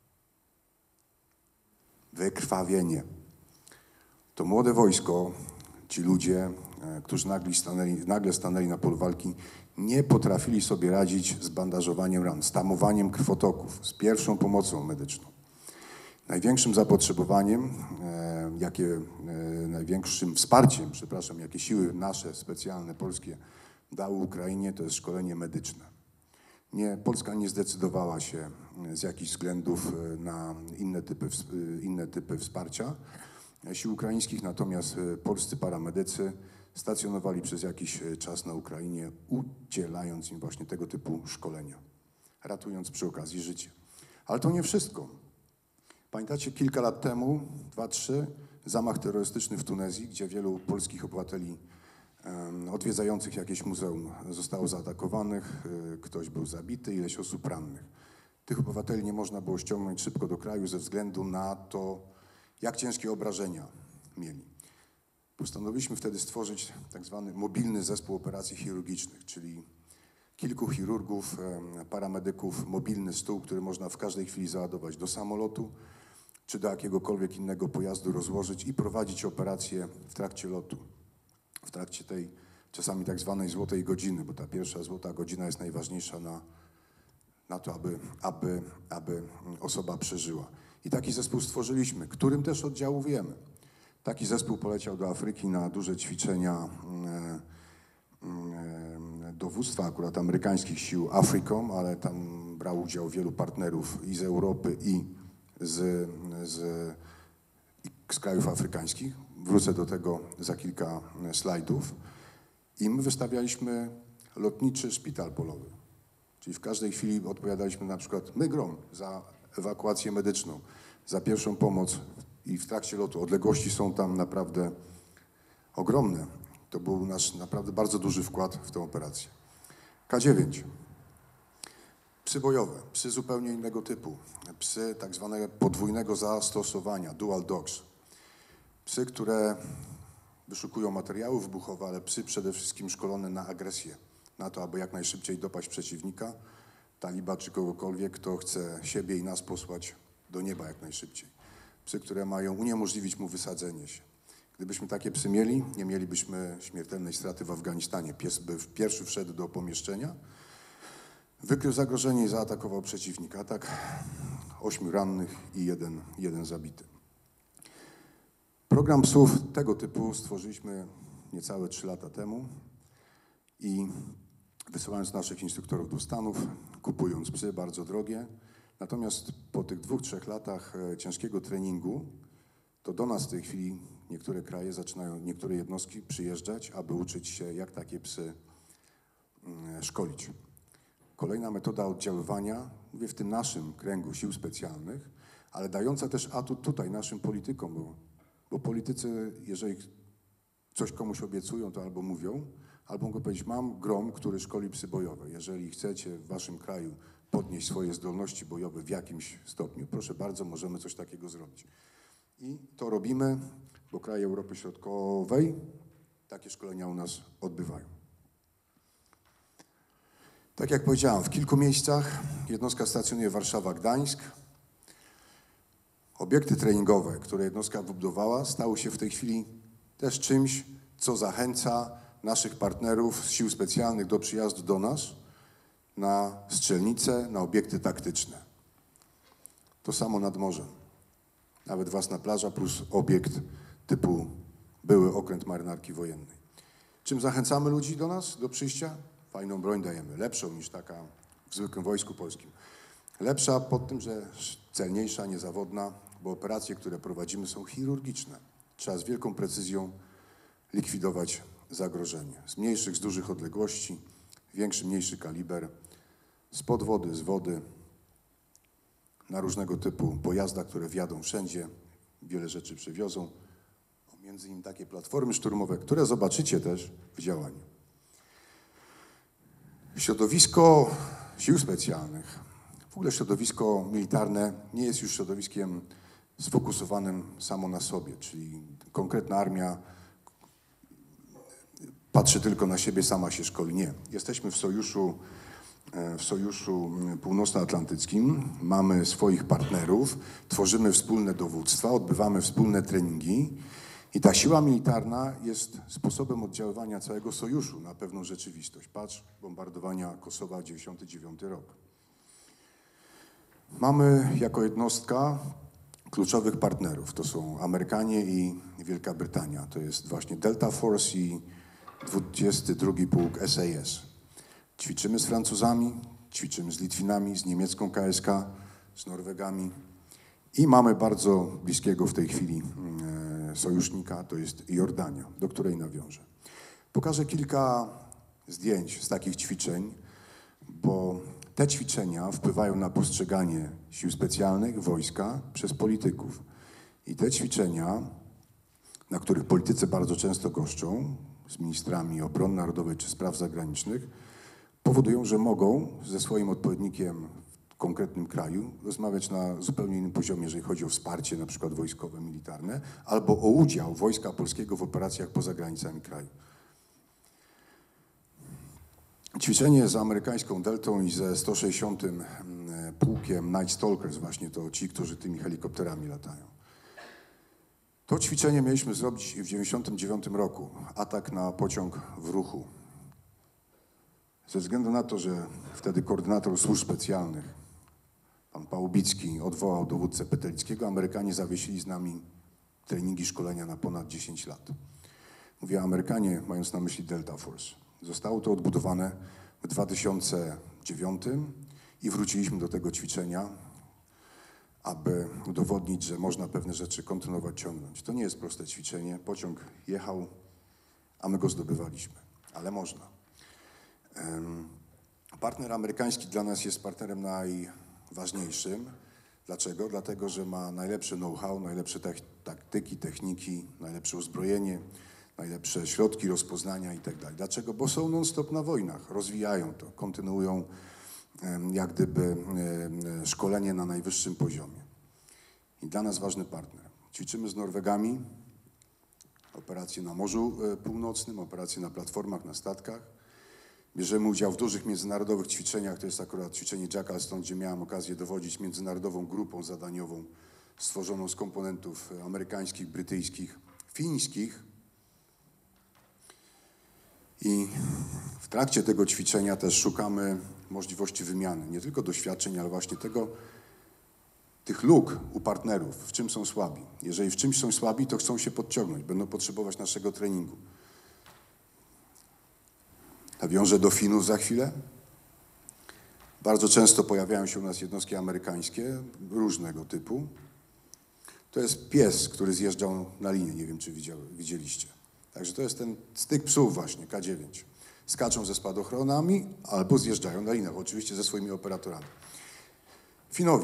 Wykrwawienie. To młode wojsko, ci ludzie, którzy nagle stanęli, nagle stanęli na polu walki, nie potrafili sobie radzić z bandażowaniem ran, z tamowaniem krwotoków, z pierwszą pomocą medyczną. Największym zapotrzebowaniem, e, jakie, e, największym wsparciem, przepraszam, jakie siły nasze, specjalne, polskie dały Ukrainie, to jest szkolenie medyczne. Nie, Polska nie zdecydowała się z jakichś względów na inne typy, inne typy wsparcia sił ukraińskich, natomiast polscy paramedycy stacjonowali przez jakiś czas na Ukrainie, udzielając im właśnie tego typu szkolenia, ratując przy okazji życie. Ale to nie wszystko. Pamiętacie kilka lat temu, dwa, trzy, zamach terrorystyczny w Tunezji, gdzie wielu polskich obywateli um, odwiedzających jakieś muzeum zostało zaatakowanych, y, ktoś był zabity, ileś osób rannych. Tych obywateli nie można było ściągnąć szybko do kraju ze względu na to, jak ciężkie obrażenia mieli. Postanowiliśmy wtedy stworzyć tak zwany mobilny zespół operacji chirurgicznych, czyli kilku chirurgów, paramedyków, mobilny stół, który można w każdej chwili załadować do samolotu czy do jakiegokolwiek innego pojazdu, rozłożyć i prowadzić operację w trakcie lotu, w trakcie tej czasami tak zwanej złotej godziny, bo ta pierwsza złota godzina jest najważniejsza na, na to, aby, aby, aby osoba przeżyła. I taki zespół stworzyliśmy, którym też oddziałujemy. Taki zespół poleciał do Afryki na duże ćwiczenia dowództwa akurat amerykańskich sił AFRICOM, ale tam brał udział wielu partnerów i z Europy, i z, z, i z krajów afrykańskich. Wrócę do tego za kilka slajdów. I my wystawialiśmy lotniczy szpital polowy. Czyli w każdej chwili odpowiadaliśmy na przykład my GROM za ewakuację medyczną, za pierwszą pomoc i w trakcie lotu. Odległości są tam naprawdę ogromne. To był nasz naprawdę bardzo duży wkład w tę operację. K dziewięć. Psy bojowe, psy zupełnie innego typu. Psy tak zwanego podwójnego zastosowania, dual dogs. Psy, które wyszukują materiały wybuchowe, ale psy przede wszystkim szkolone na agresję. Na to, aby jak najszybciej dopaść przeciwnika, taliba czy kogokolwiek, kto chce siebie i nas posłać do nieba jak najszybciej. Psy, które mają uniemożliwić mu wysadzenie się. Gdybyśmy takie psy mieli, nie mielibyśmy śmiertelnej straty w Afganistanie. Pies by pierwszy wszedł do pomieszczenia, wykrył zagrożenie i zaatakował przeciwnika. Tak, ośmiu rannych i jeden, jeden zabity. Program psów tego typu stworzyliśmy niecałe trzy lata temu i wysyłając naszych instruktorów do Stanów, kupując psy bardzo drogie. Natomiast po tych dwóch, trzech latach ciężkiego treningu, to do nas w tej chwili niektóre kraje zaczynają, niektóre jednostki przyjeżdżać, aby uczyć się, jak takie psy szkolić. Kolejna metoda oddziaływania, mówię w tym naszym kręgu sił specjalnych, ale dająca też atut tutaj naszym politykom, bo, bo politycy, jeżeli coś komuś obiecują, to albo mówią, albo mogą powiedzieć, mam GROM, który szkoli psy bojowe. Jeżeli chcecie w waszym kraju podnieść swoje zdolności bojowe w jakimś stopniu, proszę bardzo, możemy coś takiego zrobić. I to robimy, bo kraje Europy Środkowej takie szkolenia u nas odbywają. Tak jak powiedziałem, w kilku miejscach jednostka stacjonuje Warszawa, Gdańsk. Obiekty treningowe, które jednostka wybudowała, stały się w tej chwili też czymś, co zachęca naszych partnerów z sił specjalnych do przyjazdu do nas na strzelnice, na obiekty taktyczne. To samo nad morzem. Nawet własna plaża plus obiekt typu były okręt marynarki wojennej. Czym zachęcamy ludzi do nas, do przyjścia? Fajną broń dajemy, lepszą niż taka w zwykłym wojsku polskim. Lepsza pod tym, że celniejsza, niezawodna, bo operacje, które prowadzimy, są chirurgiczne. Trzeba z wielką precyzją likwidować zagrożenie. Z mniejszych, z dużych odległości, większy, mniejszy kaliber, z pod wody, z wody, na różnego typu pojazdach, które wjadą wszędzie, wiele rzeczy przewiozą. Między innymi takie platformy szturmowe, które zobaczycie też w działaniu. Środowisko sił specjalnych, w ogóle środowisko militarne nie jest już środowiskiem sfokusowanym samo na sobie, czyli konkretna armia patrzy tylko na siebie, sama się szkoli. Nie. Jesteśmy w sojuszu, w sojuszu północnoatlantyckim, mamy swoich partnerów, tworzymy wspólne dowództwa, odbywamy wspólne treningi i ta siła militarna jest sposobem oddziaływania całego sojuszu na pewną rzeczywistość. Patrz, bombardowania Kosowa, dziewięćdziesiąty dziewiąty rok. Mamy jako jednostka kluczowych partnerów. To są Amerykanie i Wielka Brytania. To jest właśnie Delta Force i dwudziesty drugi Pułk S A S. Ćwiczymy z Francuzami, ćwiczymy z Litwinami, z niemiecką K S K, z Norwegami i mamy bardzo bliskiego w tej chwili e, sojusznika, to jest Jordania, do której nawiążę. Pokażę kilka zdjęć z takich ćwiczeń, bo te ćwiczenia wpływają na postrzeganie sił specjalnych, wojska przez polityków. I te ćwiczenia, na których politycy bardzo często goszczą, z ministrami obrony narodowej czy spraw zagranicznych, powodują, że mogą ze swoim odpowiednikiem w konkretnym kraju rozmawiać na zupełnie innym poziomie, jeżeli chodzi o wsparcie na przykład wojskowe, militarne, albo o udział Wojska Polskiego w operacjach poza granicami kraju. Ćwiczenie z amerykańską Deltą i ze sto sześćdziesiątym Pułkiem Night Stalkers, właśnie to ci, którzy tymi helikopterami latają. To ćwiczenie mieliśmy zrobić w dziewięćdziesiątym dziewiątym roku. Atak na pociąg w ruchu. Ze względu na to, że wtedy koordynator służb specjalnych, pan Pałubicki, odwołał dowódcę Petelickiego, Amerykanie zawiesili z nami treningi szkolenia na ponad dziesięć lat. Mówię Amerykanie, mając na myśli Delta Force. Zostało to odbudowane w dwa tysiące dziewiątym i wróciliśmy do tego ćwiczenia, aby udowodnić, że można pewne rzeczy kontynuować, ciągnąć. To nie jest proste ćwiczenie. Pociąg jechał, a my go zdobywaliśmy, ale można. Partner amerykański dla nas jest partnerem najważniejszym. Dlaczego? Dlatego, że ma najlepsze know-how, najlepsze taktyki, techniki, najlepsze uzbrojenie, najlepsze środki rozpoznania i tak dalej. Dlaczego? Bo są non-stop na wojnach, rozwijają to, kontynuują jak gdyby szkolenie na najwyższym poziomie. I dla nas ważny partner. Ćwiczymy z Norwegami, operacje na Morzu Północnym, operacje na platformach, na statkach. Bierzemy udział w dużych międzynarodowych ćwiczeniach, to jest akurat ćwiczenie Jackalston, gdzie miałem okazję dowodzić międzynarodową grupą zadaniową stworzoną z komponentów amerykańskich, brytyjskich, fińskich. I w trakcie tego ćwiczenia też szukamy możliwości wymiany, nie tylko doświadczeń, ale właśnie tego, tych luk u partnerów, w czym są słabi. Jeżeli w czymś są słabi, to chcą się podciągnąć, będą potrzebować naszego treningu. Nawiążę do Finów za chwilę. Bardzo często pojawiają się u nas jednostki amerykańskie różnego typu. To jest pies, który zjeżdżał na linię, nie wiem, czy widzieliście. Także to jest ten styk psów właśnie, K dziewięć. Skaczą ze spadochronami albo zjeżdżają na liniach, oczywiście ze swoimi operatorami. Finowie.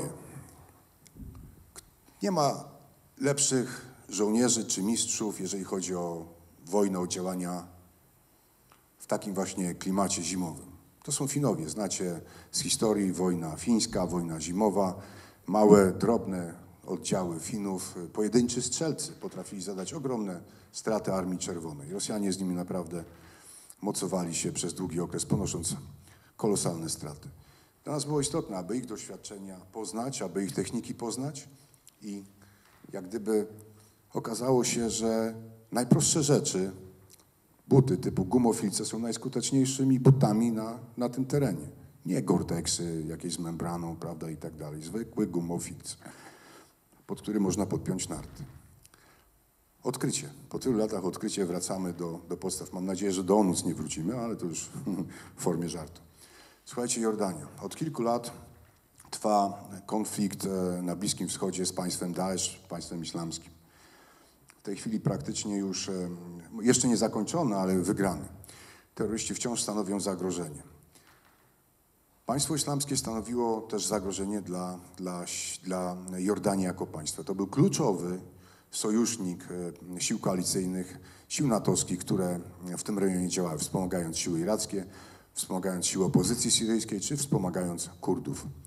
Nie ma lepszych żołnierzy czy mistrzów, jeżeli chodzi o wojnę, o działania w takim właśnie klimacie zimowym. To są Finowie. Znacie z historii wojna fińska, wojna zimowa, małe, drobne oddziały Finów, pojedynczy strzelcy potrafili zadać ogromne straty Armii Czerwonej. Rosjanie z nimi naprawdę mocowali się przez długi okres, ponosząc kolosalne straty. Dla nas było istotne, aby ich doświadczenia poznać, aby ich techniki poznać i jak gdyby okazało się, że najprostsze rzeczy, buty typu gumofilce są najskuteczniejszymi butami na, na tym terenie. Nie Gore-Texy, jakieś z membraną, prawda, i tak dalej. Zwykły gumofilc, pod który można podpiąć narty. Odkrycie. Po tylu latach odkrycie wracamy do, do podstaw. Mam nadzieję, że do O N U C nie wrócimy, ale to już w formie żartu. Słuchajcie, Jordania. Od kilku lat trwa konflikt na Bliskim Wschodzie z państwem Daesh, państwem islamskim. W tej chwili praktycznie już, jeszcze nie zakończony, ale wygrany. Terroryści wciąż stanowią zagrożenie. Państwo islamskie stanowiło też zagrożenie dla, dla, dla Jordanii jako państwa. To był kluczowy sojusznik sił koalicyjnych, sił natowskich, które w tym rejonie działały, wspomagając siły irackie, wspomagając siły opozycji syryjskiej, czy wspomagając Kurdów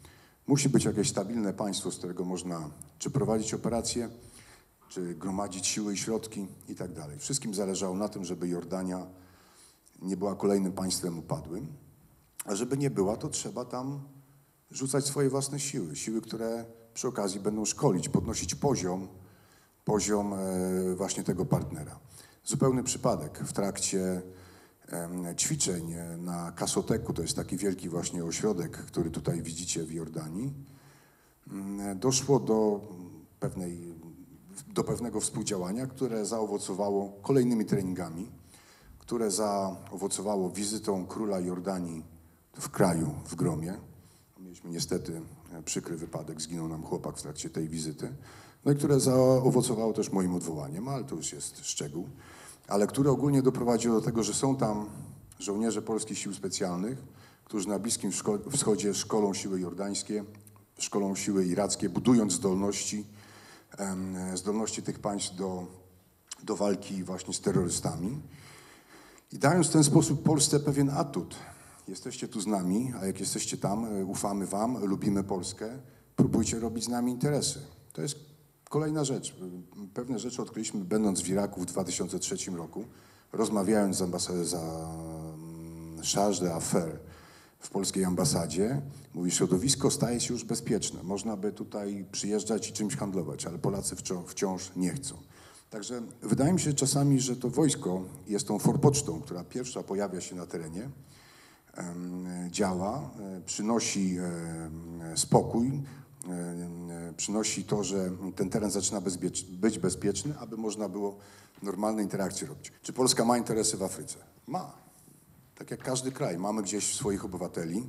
Musi być jakieś stabilne państwo, z którego można czy prowadzić operacje, czy gromadzić siły i środki i tak dalej. Wszystkim zależało na tym, żeby Jordania nie była kolejnym państwem upadłym, a żeby nie była, to trzeba tam rzucać swoje własne siły, siły, które przy okazji będą szkolić, podnosić poziom, poziom właśnie tego partnera. Zupełny przypadek. W trakcie ćwiczeń na Kasoteku, to jest taki wielki właśnie ośrodek, który tutaj widzicie w Jordanii, doszło do pewnej, do pewnego współdziałania, które zaowocowało kolejnymi treningami, które zaowocowało wizytą króla Jordanii w kraju, w Gromie. Mieliśmy niestety przykry wypadek, zginął nam chłopak w trakcie tej wizyty, no i które zaowocowało też moim odwołaniem, ale to już jest szczegół, ale które ogólnie doprowadziło do tego, że są tam żołnierze polskich sił specjalnych, którzy na Bliskim Wschodzie szkolą siły jordańskie, szkolą siły irackie, budując zdolności, zdolności tych państw do, do walki właśnie z terrorystami i dając w ten sposób Polsce pewien atut. Jesteście tu z nami, a jak jesteście tam, ufamy wam, lubimy Polskę, próbujcie robić z nami interesy. To jest kolejna rzecz. Pewne rzeczy odkryliśmy będąc w Iraku w dwa tysiące trzecim roku, rozmawiając z ambasadą za Charge d'Affaires w polskiej ambasadzie. Mówi, środowisko staje się już bezpieczne. Można by tutaj przyjeżdżać i czymś handlować, ale Polacy wciąż nie chcą. Także wydaje mi się czasami, że to wojsko jest tą forpocztą, która pierwsza pojawia się na terenie, działa, przynosi spokój, przynosi to, że ten teren zaczyna być bezpieczny, aby można było normalne interakcje robić. Czy Polska ma interesy w Afryce? Ma. Tak jak każdy kraj. Mamy gdzieś swoich obywateli,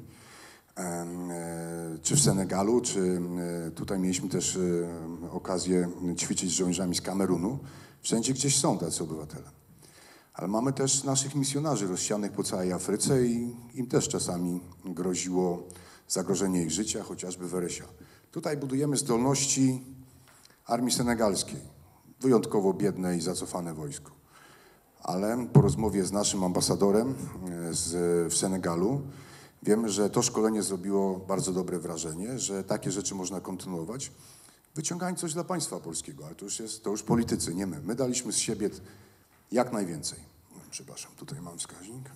czy w Senegalu, czy tutaj mieliśmy też okazję ćwiczyć z żołnierzami z Kamerunu. Wszędzie gdzieś są tacy obywatele. Ale mamy też naszych misjonarzy rozsianych po całej Afryce i im też czasami groziło zagrożenie ich życia, chociażby w Eresia. Tutaj budujemy zdolności armii senegalskiej, wyjątkowo biedne i zacofane wojsko. Ale po rozmowie z naszym ambasadorem z, w Senegalu wiemy, że to szkolenie zrobiło bardzo dobre wrażenie, że takie rzeczy można kontynuować, wyciągając coś dla państwa polskiego, ale to już jest, to już politycy, nie my. My daliśmy z siebie jak najwięcej. Przepraszam, tutaj mam wskaźnik.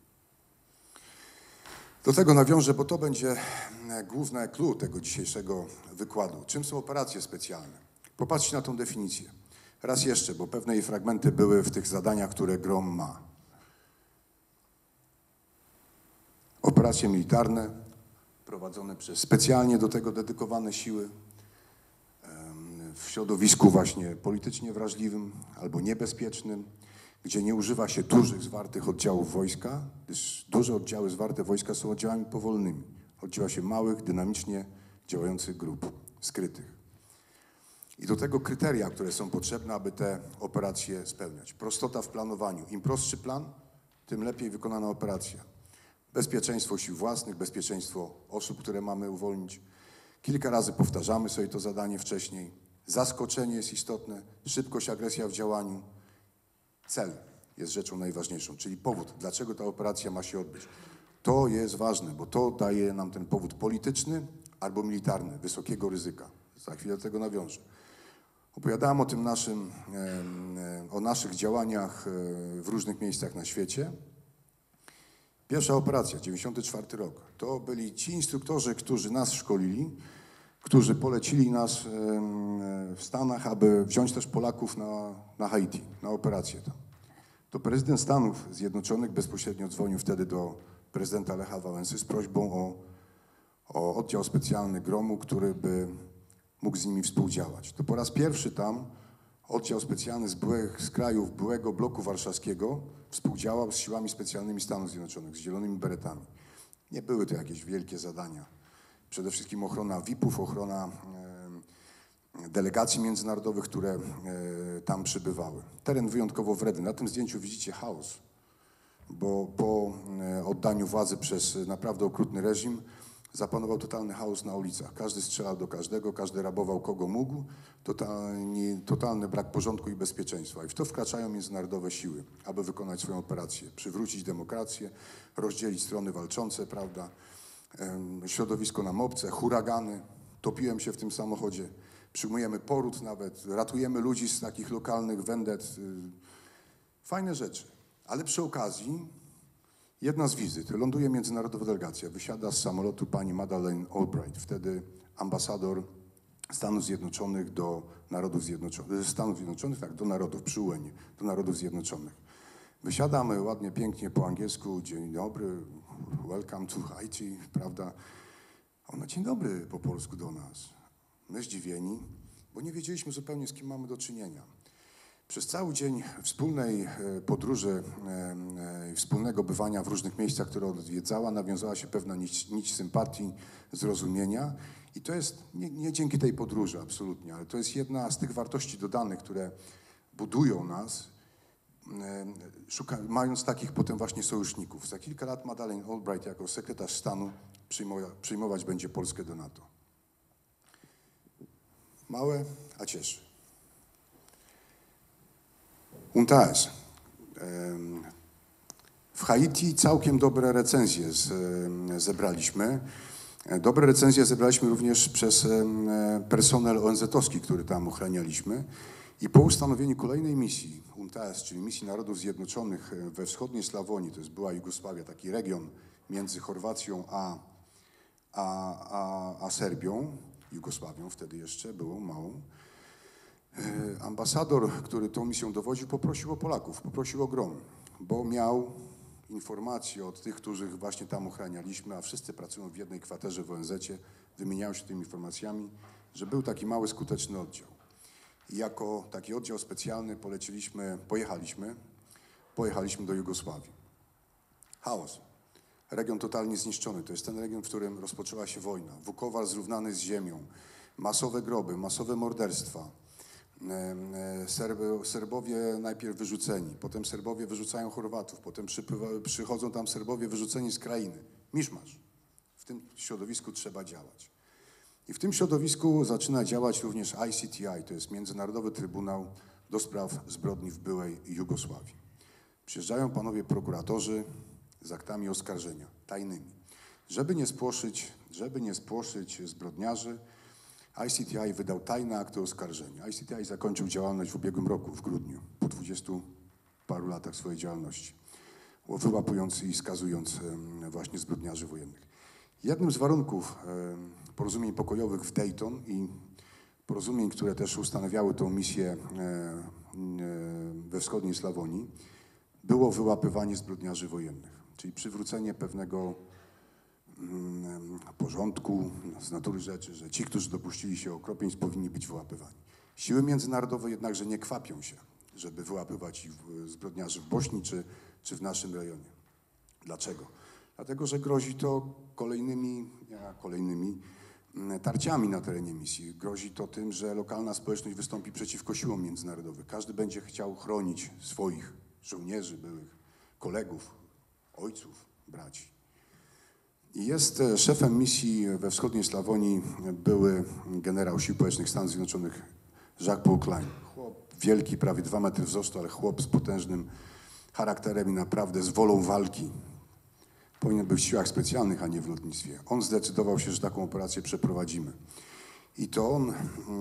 Do tego nawiążę, bo to będzie główne clue tego dzisiejszego wykładu. Czym są operacje specjalne? Popatrzcie na tą definicję. Raz jeszcze, bo pewne jej fragmenty były w tych zadaniach, które GROM ma. Operacje militarne prowadzone przez specjalnie do tego dedykowane siły w środowisku właśnie politycznie wrażliwym albo niebezpiecznym, gdzie nie używa się dużych, zwartych oddziałów wojska, gdyż duże oddziały, zwarte wojska są oddziałami powolnymi. Oddziała się małych, dynamicznie działających grup, skrytych. I do tego kryteria, które są potrzebne, aby te operacje spełniać. Prostota w planowaniu. Im prostszy plan, tym lepiej wykonana operacja. Bezpieczeństwo sił własnych, bezpieczeństwo osób, które mamy uwolnić. Kilka razy powtarzamy sobie to zadanie wcześniej. Zaskoczenie jest istotne, szybkość, agresja w działaniu. Cel jest rzeczą najważniejszą, czyli powód, dlaczego ta operacja ma się odbyć. To jest ważne, bo to daje nam ten powód polityczny albo militarny, wysokiego ryzyka. Za chwilę do tego nawiążę. Opowiadałem o tym naszym, o naszych działaniach w różnych miejscach na świecie. Pierwsza operacja, dziewięćdziesiąty czwarty rok. To byli ci instruktorzy, którzy nas szkolili, którzy polecili nas w Stanach, aby wziąć też Polaków na, na Haiti, na operację tam. To prezydent Stanów Zjednoczonych bezpośrednio dzwonił wtedy do prezydenta Lecha Wałęsy z prośbą o, o oddział specjalny GROM-u, który by mógł z nimi współdziałać. To po raz pierwszy tam oddział specjalny z, byłych, z krajów byłego bloku warszawskiego współdziałał z siłami specjalnymi Stanów Zjednoczonych, z zielonymi beretami. Nie były to jakieś wielkie zadania. Przede wszystkim ochrona V I P-ów, ochrona e, delegacji międzynarodowych, które e, tam przybywały. Teren wyjątkowo wredny. Na tym zdjęciu widzicie chaos, bo po e, oddaniu władzy przez naprawdę okrutny reżim zapanował totalny chaos na ulicach. Każdy strzelał do każdego, każdy rabował kogo mógł. Totalnie, totalny brak porządku i bezpieczeństwa. I w to wkraczają międzynarodowe siły, aby wykonać swoją operację. Przywrócić demokrację, rozdzielić strony walczące, prawda? środowisko nam obce, huragany. Topiłem się w tym samochodzie. Przyjmujemy poród nawet, ratujemy ludzi z takich lokalnych wendet. Fajne rzeczy. Ale przy okazji jedna z wizyt. Ląduje międzynarodowa delegacja. Wysiada z samolotu pani Madeleine Albright, wtedy ambasador Stanów Zjednoczonych do Narodów Zjednoczonych, Stanów Zjednoczonych, tak, do narodów przy U N ie, do Narodów Zjednoczonych. Wysiadamy ładnie, pięknie po angielsku, dzień dobry, welcome to Haiti, prawda? Ona, dzień dobry po polsku do nas. My zdziwieni, bo nie wiedzieliśmy zupełnie, z kim mamy do czynienia. Przez cały dzień wspólnej podróży, wspólnego bywania w różnych miejscach, które odwiedzała, nawiązała się pewna nić, nić sympatii, zrozumienia. I to jest nie, nie dzięki tej podróży absolutnie, ale to jest jedna z tych wartości dodanych, które budują nas, szuka, mając takich potem właśnie sojuszników. Za kilka lat Madeleine Albright jako sekretarz stanu przyjmowa, przyjmować będzie Polskę do NATO. Małe, a cieszy. U N T A S. W Haiti całkiem dobre recenzje zebraliśmy. Dobre recenzje zebraliśmy również przez personel O N Z-owski, który tam ochranialiśmy. I po ustanowieniu kolejnej misji U N T A S, czyli misji Narodów Zjednoczonych we wschodniej Slawonii, to jest była Jugosławia, taki region między Chorwacją a, a, a, a Serbią, Jugosławią wtedy jeszcze, było małą. Ambasador, który tą misją dowodził, poprosił o Polaków, poprosił o grom, bo miał informacje od tych, których właśnie tam ochranialiśmy, a wszyscy pracują w jednej kwaterze w O N zecie, wymieniają się tymi informacjami, że był taki mały, skuteczny oddział. I jako taki oddział specjalny poleciliśmy, pojechaliśmy, pojechaliśmy do Jugosławii. Chaos. Region totalnie zniszczony. To jest ten region, w którym rozpoczęła się wojna. Wukovar zrównany z ziemią. Masowe groby, masowe morderstwa. Serbowie najpierw wyrzuceni, potem Serbowie wyrzucają Chorwatów, potem przychodzą tam Serbowie wyrzuceni z krainy. Miszmasz. W tym środowisku trzeba działać. I w tym środowisku zaczyna działać również I C T I, to jest Międzynarodowy Trybunał do Spraw Zbrodni w byłej Jugosławii. Przyjeżdżają panowie prokuratorzy z aktami oskarżenia, tajnymi. Żeby nie spłoszyć, żeby nie spłoszyć zbrodniarzy, I C T I wydał tajne akty oskarżenia. I C T I zakończył działalność w ubiegłym roku, w grudniu, po dwudziestu paru latach swojej działalności, wyłapując i skazując właśnie zbrodniarzy wojennych. Jednym z warunków porozumień pokojowych w Dayton i porozumień, które też ustanawiały tą misję we wschodniej Slawonii, było wyłapywanie zbrodniarzy wojennych, czyli przywrócenie pewnego porządku z natury rzeczy, że ci, którzy dopuścili się okropieństw, powinni być wyłapywani. Siły międzynarodowe jednakże nie kwapią się, żeby wyłapywać ich zbrodniarzy w Bośni czy, czy w naszym rejonie. Dlaczego? Dlatego, że grozi to kolejnymi, ja, kolejnymi tarciami na terenie misji. Grozi to tym, że lokalna społeczność wystąpi przeciwko siłom międzynarodowym. Każdy będzie chciał chronić swoich żołnierzy, byłych kolegów, ojców, braci. I jest szefem misji we wschodniej Slawonii były generał Sił Powietrznych Stanów Zjednoczonych Jacques Paul Klein. Chłop wielki, prawie dwa metry wzrostu, ale chłop z potężnym charakterem i naprawdę z wolą walki. Powinien być w siłach specjalnych, a nie w lotnictwie. On zdecydował się, że taką operację przeprowadzimy. I to on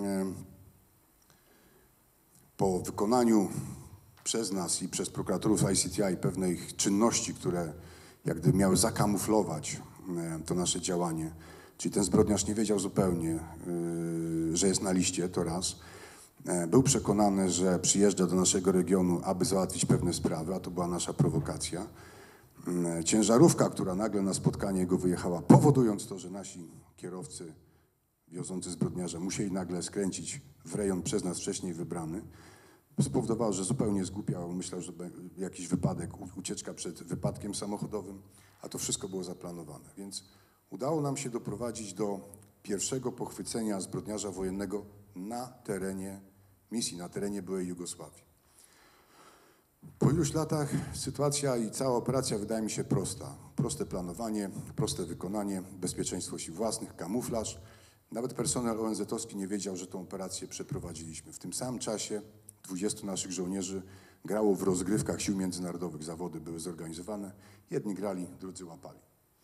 po wykonaniu przez nas i przez prokuratorów I C T I pewnych czynności, które jak gdyby miały zakamuflować to nasze działanie, czyli ten zbrodniarz nie wiedział zupełnie, że jest na liście, to raz. Był przekonany, że przyjeżdża do naszego regionu, aby załatwić pewne sprawy, a to była nasza prowokacja. Ciężarówka, która nagle na spotkanie jego wyjechała, powodując to, że nasi kierowcy wiozący zbrodniarza musieli nagle skręcić w rejon przez nas wcześniej wybrany, spowodowało, że zupełnie zgłupiał, myślał, że jakiś wypadek, ucieczka przed wypadkiem samochodowym, a to wszystko było zaplanowane. Więc udało nam się doprowadzić do pierwszego pochwycenia zbrodniarza wojennego na terenie misji, na terenie byłej Jugosławii. Po iluś latach sytuacja i cała operacja wydaje mi się prosta. Proste planowanie, proste wykonanie, bezpieczeństwo sił własnych, kamuflaż. Nawet personel O N Z-owski nie wiedział, że tą operację przeprowadziliśmy. W tym samym czasie dwudziestu naszych żołnierzy grało w rozgrywkach sił międzynarodowych. Zawody były zorganizowane. Jedni grali, drudzy łapali.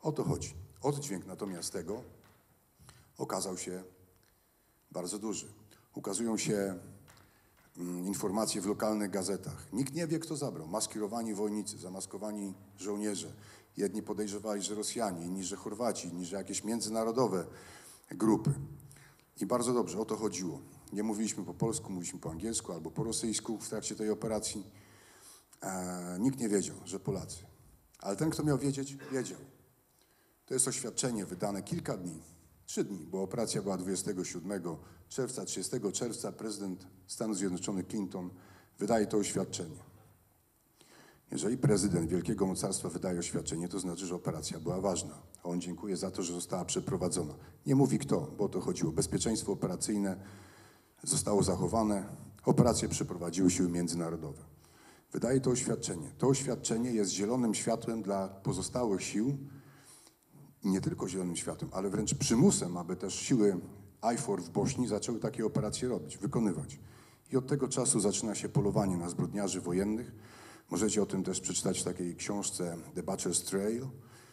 O to chodzi. Oddźwięk natomiast tego okazał się bardzo duży. Ukazują się mm, informacje w lokalnych gazetach. Nikt nie wie, kto zabrał. Maskirowani wojnicy, zamaskowani żołnierze. Jedni podejrzewali, że Rosjanie, inni, że Chorwaci, inni, że jakieś międzynarodowe grupy. I bardzo dobrze, o to chodziło. Nie mówiliśmy po polsku, mówiliśmy po angielsku albo po rosyjsku w trakcie tej operacji. E, nikt nie wiedział, że Polacy. Ale ten, kto miał wiedzieć, wiedział. To jest oświadczenie wydane kilka dni, trzy dni, bo operacja była dwudziestego siódmego czerwca, trzydziestego czerwca. Prezydent Stanów Zjednoczonych Clinton wydaje to oświadczenie. Jeżeli prezydent wielkiego mocarstwa wydaje oświadczenie, to znaczy, że operacja była ważna. A on dziękuje za to, że została przeprowadzona. Nie mówi kto, bo o to chodziło. Bezpieczeństwo operacyjne zostało zachowane. Operacje przeprowadziły siły międzynarodowe. Wydaje to oświadczenie. To oświadczenie jest zielonym światłem dla pozostałych sił. I nie tylko zielonym światłem, ale wręcz przymusem, aby też siły I F O R w Bośni zaczęły takie operacje robić, wykonywać. I od tego czasu zaczyna się polowanie na zbrodniarzy wojennych. Możecie o tym też przeczytać w takiej książce The Butcher's Trail,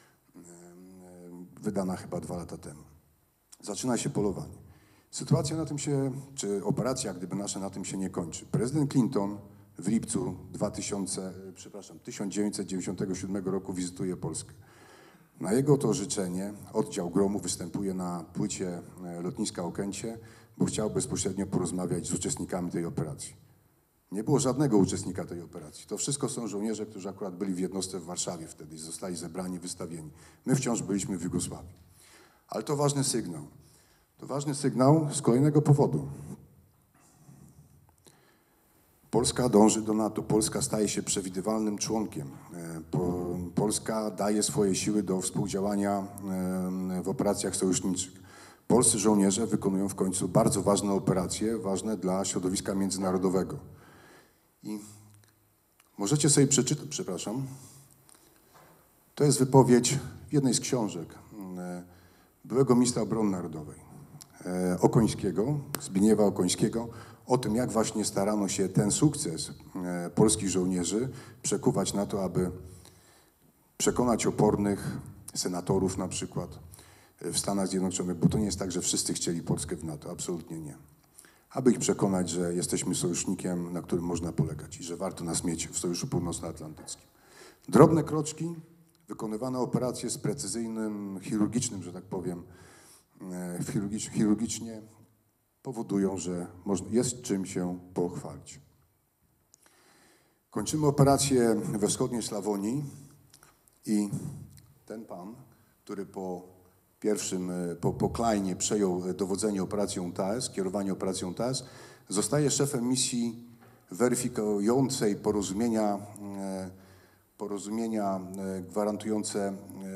wydana chyba dwa lata temu. Zaczyna się polowanie. Sytuacja na tym się, czy operacja, gdyby nasza, na tym się nie kończy. Prezydent Clinton w lipcu dwa tysiące, przepraszam, tysiąc dziewięćset dziewięćdziesiątego siódmego roku wizytuje Polskę. Na jego to życzenie oddział Gromu występuje na płycie lotniska Okęcie, bo chciał bezpośrednio porozmawiać z uczestnikami tej operacji. Nie było żadnego uczestnika tej operacji. To wszystko są żołnierze, którzy akurat byli w jednostce w Warszawie wtedy i zostali zebrani, wystawieni. My wciąż byliśmy w Jugosławii. Ale to ważny sygnał. To ważny sygnał z kolejnego powodu. Polska dąży do NATO. Polska staje się przewidywalnym członkiem. Polska daje swoje siły do współdziałania w operacjach sojuszniczych. Polscy żołnierze wykonują w końcu bardzo ważne operacje, ważne dla środowiska międzynarodowego. I możecie sobie przeczytać, przepraszam, to jest wypowiedź w jednej z książek byłego ministra obrony narodowej, Okońskiego, Zbigniewa Okońskiego, o tym, jak właśnie starano się ten sukces polskich żołnierzy przekuwać na to, aby przekonać opornych senatorów na przykład w Stanach Zjednoczonych, bo to nie jest tak, że wszyscy chcieli Polskę w NATO, absolutnie nie. Aby ich przekonać, że jesteśmy sojusznikiem, na którym można polegać i że warto nas mieć w Sojuszu Północnoatlantyckim. Drobne kroczki, wykonywane operacje z precyzyjnym, chirurgicznym, że tak powiem, chirurgicz, chirurgicznie powodują, że jest czym się pochwalić. Kończymy operację we wschodniej Slawonii i ten pan, który po pierwszym, po, po Kleinie przejął dowodzenie operacją T A S, kierowanie operacją T A S, zostaje szefem misji weryfikującej porozumienia, porozumienia gwarantujące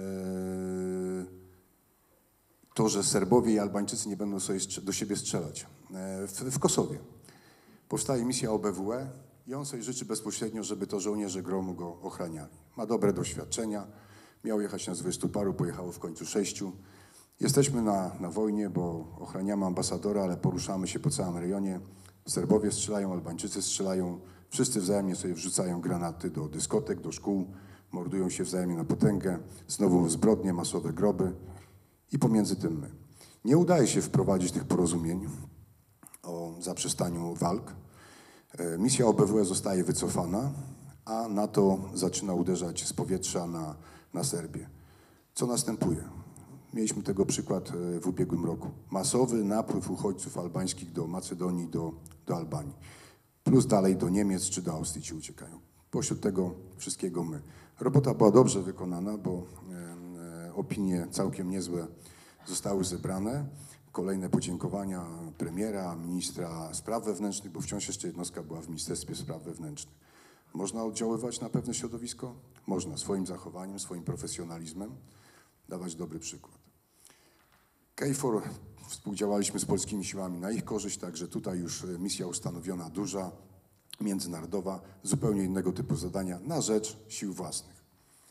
to, że Serbowie i Albańczycy nie będą sobie do siebie strzelać. W, w Kosowie powstaje misja O B W E i on sobie życzy bezpośrednio, żeby to żołnierze Gromu go ochraniali. Ma dobre doświadczenia, miał jechać na dwudziestu paru, pojechało w końcu sześciu. Jesteśmy na, na wojnie, bo ochraniamy ambasadora, ale poruszamy się po całym rejonie. Serbowie strzelają, Albańczycy strzelają, wszyscy wzajemnie sobie wrzucają granaty do dyskotek, do szkół, mordują się wzajemnie na potęgę, znowu zbrodnie, masowe groby i pomiędzy tym my. Nie udaje się wprowadzić tych porozumień o zaprzestaniu walk. Misja O B W E zostaje wycofana, a NATO zaczyna uderzać z powietrza na, na Serbię. Co następuje? Mieliśmy tego przykład w ubiegłym roku. Masowy napływ uchodźców albańskich do Macedonii, do, do Albanii. Plus dalej do Niemiec czy do Austrii ci uciekają. Pośród tego wszystkiego my. Robota była dobrze wykonana, bo e, opinie całkiem niezłe zostały zebrane. Kolejne podziękowania premiera, ministra spraw wewnętrznych, bo wciąż jeszcze jednostka była w Ministerstwie Spraw Wewnętrznych. Można oddziaływać na pewne środowisko? Można, swoim zachowaniem, swoim profesjonalizmem dawać dobry przykład. K F O R współdziałaliśmy z polskimi siłami na ich korzyść, także tutaj już misja ustanowiona duża, międzynarodowa, zupełnie innego typu zadania na rzecz sił własnych.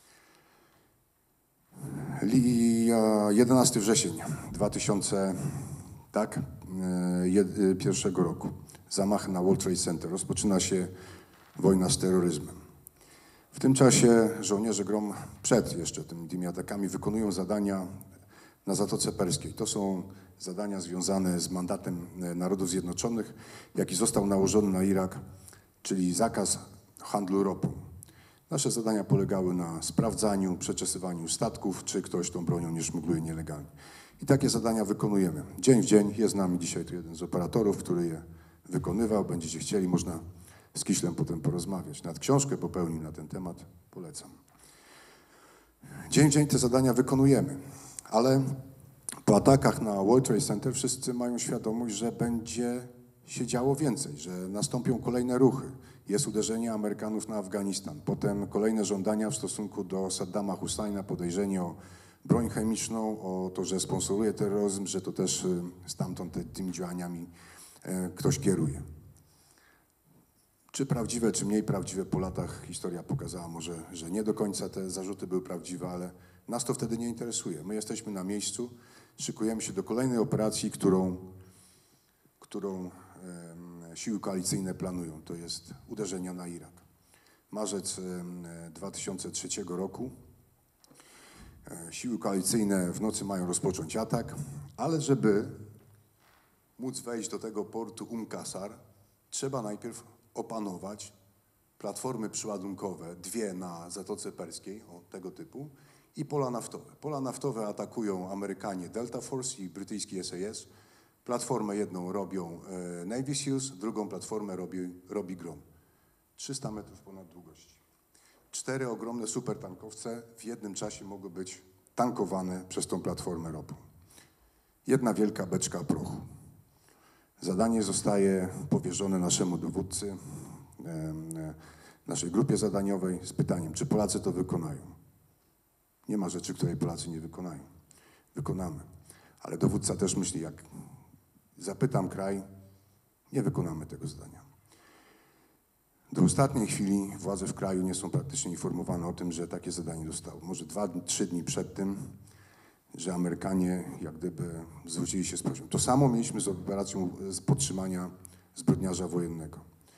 jedenastego września dwa tysiące pierwszego roku. Zamachy na World Trade Center. Rozpoczyna się wojna z terroryzmem. W tym czasie żołnierze GROM przed jeszcze tymi, tymi atakami wykonują zadania na Zatoce Perskiej. To są zadania związane z mandatem Narodów Zjednoczonych, jaki został nałożony na Irak, czyli zakaz handlu ropą. Nasze zadania polegały na sprawdzaniu, przeczesywaniu statków, czy ktoś tą bronią nie szmugluje nielegalnie. I takie zadania wykonujemy. Dzień w dzień jest z nami dzisiaj tu jeden z operatorów, który je wykonywał. Będziecie chcieli, można z Kiślem potem porozmawiać. Nawet książkę popełnił na ten temat, polecam. Dzień w dzień te zadania wykonujemy, ale po atakach na World Trade Center wszyscy mają świadomość, że będzie się działo więcej, że nastąpią kolejne ruchy. Jest uderzenie Amerykanów na Afganistan, potem kolejne żądania w stosunku do Saddama Husajna, podejrzenie o broń chemiczną, o to, że sponsoruje terroryzm, że to też stamtąd te, tymi działaniami e, ktoś kieruje. Czy prawdziwe, czy mniej prawdziwe, po latach historia pokazała może, że nie do końca te zarzuty były prawdziwe, ale nas to wtedy nie interesuje. My jesteśmy na miejscu, szykujemy się do kolejnej operacji, którą, którą e, siły koalicyjne planują. To jest uderzenia na Irak. Marzec e, dwa tysiące trzeciego roku. E, siły koalicyjne w nocy mają rozpocząć atak, ale żeby móc wejść do tego portu Umm Qasr, trzeba najpierw opanować platformy przyładunkowe, dwie na Zatoce Perskiej, o tego typu, i pola naftowe. Pola naftowe atakują Amerykanie Delta Force i brytyjski S A S. Platformę jedną robią e, Navy Seals, drugą platformę robi, robi GROM. trzysta metrów ponad długości. Cztery ogromne supertankowce w jednym czasie mogły być tankowane przez tą platformę ropą. Jedna wielka beczka prochu. Zadanie zostaje powierzone naszemu dowódcy, e, e, naszej grupie zadaniowej z pytaniem, czy Polacy to wykonają. Nie ma rzeczy, której Polacy nie wykonają. Wykonamy. Ale dowódca też myśli, jak zapytam kraj, nie wykonamy tego zadania. Do ostatniej chwili władze w kraju nie są praktycznie informowane o tym, że takie zadanie dostało. Może dwa, trzy dni przed tym, że Amerykanie jak gdyby zwrócili się z prośbą. To samo mieliśmy z operacją z podtrzymania zbrodniarza wojennego.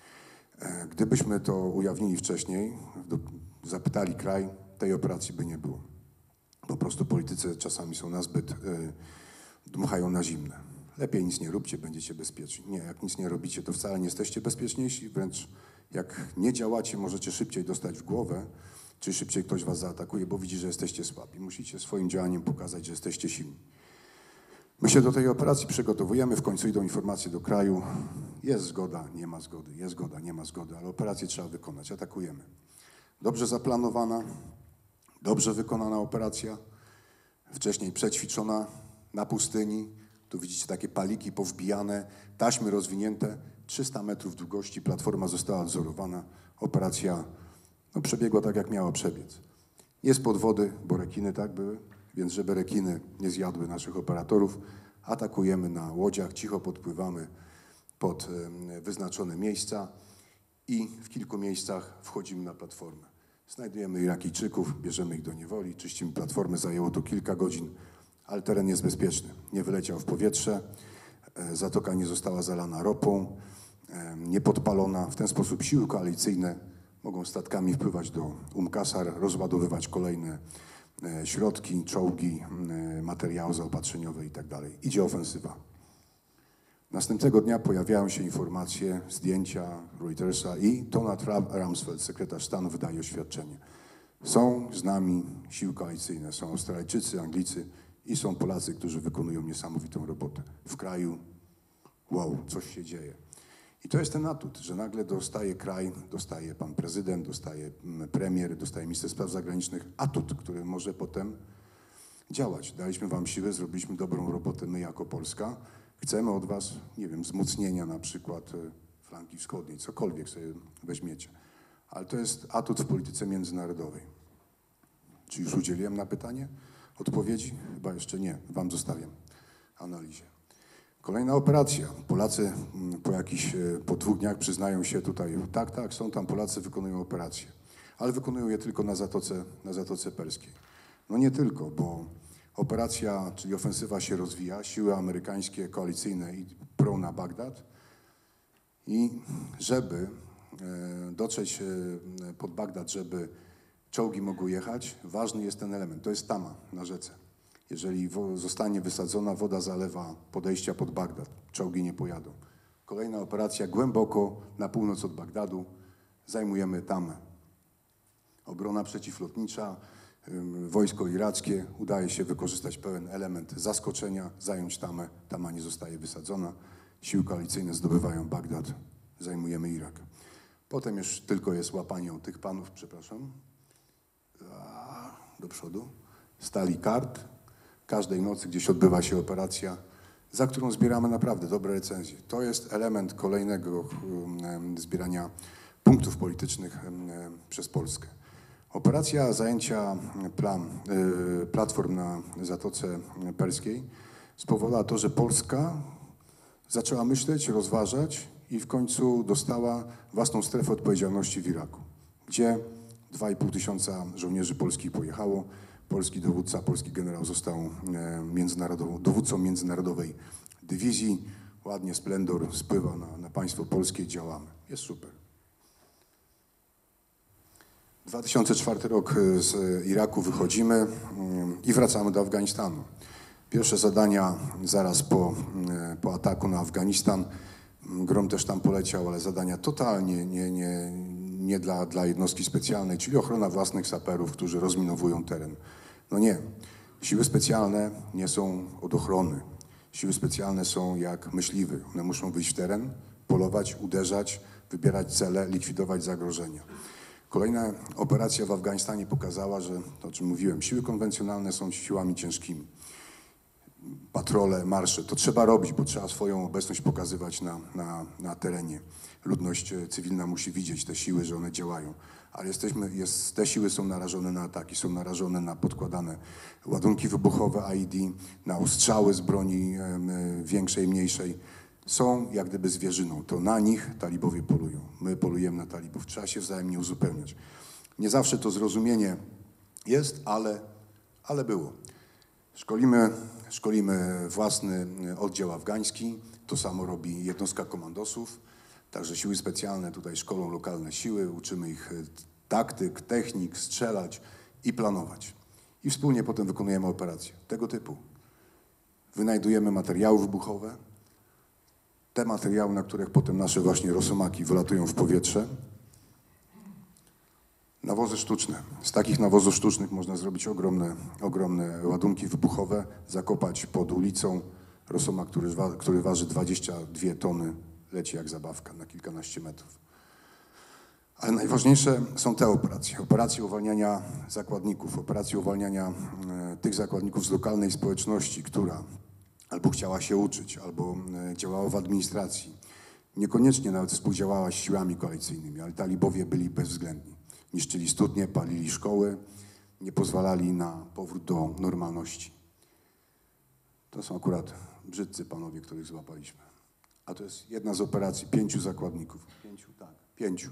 Gdybyśmy to ujawnili wcześniej, zapytali kraj, tej operacji by nie było. Po prostu politycy czasami są nazbyt, y, dmuchają na zimne. Lepiej nic nie róbcie, będziecie bezpieczni. Nie, jak nic nie robicie, to wcale nie jesteście bezpieczniejsi, wręcz jak nie działacie, możecie szybciej dostać w głowę, czy szybciej ktoś was zaatakuje, bo widzi, że jesteście słabi. Musicie swoim działaniem pokazać, że jesteście silni. My się do tej operacji przygotowujemy, w końcu idą informacje do kraju. Jest zgoda, nie ma zgody, jest zgoda, nie ma zgody, ale operację trzeba wykonać, atakujemy. Dobrze zaplanowana, dobrze wykonana operacja, wcześniej przećwiczona na pustyni. Tu widzicie takie paliki powbijane, taśmy rozwinięte, trzysta metrów długości, platforma została odzorowana. Operacja no, przebiegła tak, jak miała przebiec. Nie spod wody, bo rekiny tak były, więc żeby rekiny nie zjadły naszych operatorów, atakujemy na łodziach, cicho podpływamy pod wyznaczone miejsca i w kilku miejscach wchodzimy na platformę. Znajdujemy Irakijczyków, bierzemy ich do niewoli, czyścimy platformę, zajęło to kilka godzin, ale teren jest bezpieczny. Nie wyleciał w powietrze, zatoka nie została zalana ropą, nie podpalona. W ten sposób siły koalicyjne mogą statkami wpływać do Umm Qasr, rozładowywać kolejne środki, czołgi, materiały zaopatrzeniowe i tak dalej. Idzie ofensywa. Następnego dnia pojawiają się informacje, zdjęcia Reutersa i Donald Rumsfeld, sekretarz stanu, wydaje oświadczenie. Są z nami siły koalicyjne, są Australijczycy, Anglicy i są Polacy, którzy wykonują niesamowitą robotę. W kraju, wow, coś się dzieje. I to jest ten atut, że nagle dostaje kraj, dostaje pan prezydent, dostaje premier, dostaje minister spraw zagranicznych atut, który może potem działać. Daliśmy wam siłę, zrobiliśmy dobrą robotę my jako Polska. Chcemy od was, nie wiem, wzmocnienia na przykład flanki wschodniej, cokolwiek sobie weźmiecie. Ale to jest atut w polityce międzynarodowej. Czy już udzieliłem na pytanie odpowiedzi? Chyba jeszcze nie. Wam zostawiam analizie. Kolejna operacja. Polacy po jakichś, po dwóch dniach przyznają się tutaj, tak, tak, są tam Polacy, wykonują operacje. Ale wykonują je tylko na Zatoce, na Zatoce Perskiej. No nie tylko, bo operacja, czyli ofensywa się rozwija, siły amerykańskie, koalicyjne i prą na Bagdad. I żeby dotrzeć pod Bagdad, żeby czołgi mogły jechać, ważny jest ten element. To jest tama na rzece. Jeżeli zostanie wysadzona, woda zalewa podejścia pod Bagdad. Czołgi nie pojadą. Kolejna operacja głęboko na północ od Bagdadu. Zajmujemy tamę. Obrona przeciwlotnicza, wojsko irackie. Udaje się wykorzystać pełen element zaskoczenia, zająć tamę. Tama nie zostaje wysadzona. Siły koalicyjne zdobywają Bagdad. Zajmujemy Irak. Potem już tylko jest łapanie tych panów, przepraszam, do przodu, stali kart. Każdej nocy gdzieś odbywa się operacja, za którą zbieramy naprawdę dobre recenzje. To jest element kolejnego zbierania punktów politycznych przez Polskę. Operacja zajęcia plan, platform na Zatoce Perskiej spowodowała to, że Polska zaczęła myśleć, rozważać i w końcu dostała własną strefę odpowiedzialności w Iraku, gdzie dwa i pół tysiąca żołnierzy polskich pojechało. Polski dowódca, polski generał został międzynarodową, dowódcą międzynarodowej dywizji. Ładnie splendor spływa na, na państwo polskie, działamy. Jest super. dwa tysiące czwarty rok z Iraku wychodzimy i wracamy do Afganistanu. Pierwsze zadania zaraz po, po ataku na Afganistan. Grom też tam poleciał, ale zadania totalnie nie, nie, nie dla, dla jednostki specjalnej, czyli ochrona własnych saperów, którzy rozminowują teren. No nie. Siły specjalne nie są od ochrony. Siły specjalne są jak myśliwy. One muszą wyjść w teren, polować, uderzać, wybierać cele, likwidować zagrożenia. Kolejna operacja w Afganistanie pokazała, że, to o czym mówiłem, siły konwencjonalne są siłami ciężkimi. Patrole, marsze, to trzeba robić, bo trzeba swoją obecność pokazywać na, na, na terenie. Ludność cywilna musi widzieć te siły, że one działają. Ale jesteśmy, jest, te siły są narażone na ataki, są narażone na podkładane ładunki wybuchowe I E D, na ostrzały z broni e, większej, mniejszej. Są jak gdyby zwierzyną. To na nich talibowie polują. My polujemy na talibów. Trzeba się wzajemnie uzupełniać. Nie zawsze to zrozumienie jest, ale, ale było. Szkolimy, szkolimy własny oddział afgański. To samo robi jednostka komandosów. Także siły specjalne tutaj szkolą lokalne siły. Uczymy ich taktyk, technik, strzelać i planować. I wspólnie potem wykonujemy operacje tego typu. Wynajdujemy materiały wybuchowe. Te materiały, na których potem nasze właśnie rosomaki wylatują w powietrze. Nawozy sztuczne. Z takich nawozów sztucznych można zrobić ogromne, ogromne ładunki wybuchowe, zakopać pod ulicą. Rosomak, który, który waży dwadzieścia dwie tony, leci jak zabawka na kilkanaście metrów. Ale najważniejsze są te operacje. Operacje uwalniania zakładników, operacje uwalniania e, tych zakładników z lokalnej społeczności, która albo chciała się uczyć, albo e, działała w administracji. Niekoniecznie nawet współdziałała z siłami koalicyjnymi, ale talibowie byli bezwzględni. Niszczyli studnie, palili szkoły, nie pozwalali na powrót do normalności. To są akurat brzydcy panowie, których złapaliśmy. A to jest jedna z operacji pięciu zakładników. Pięciu, tak, pięciu.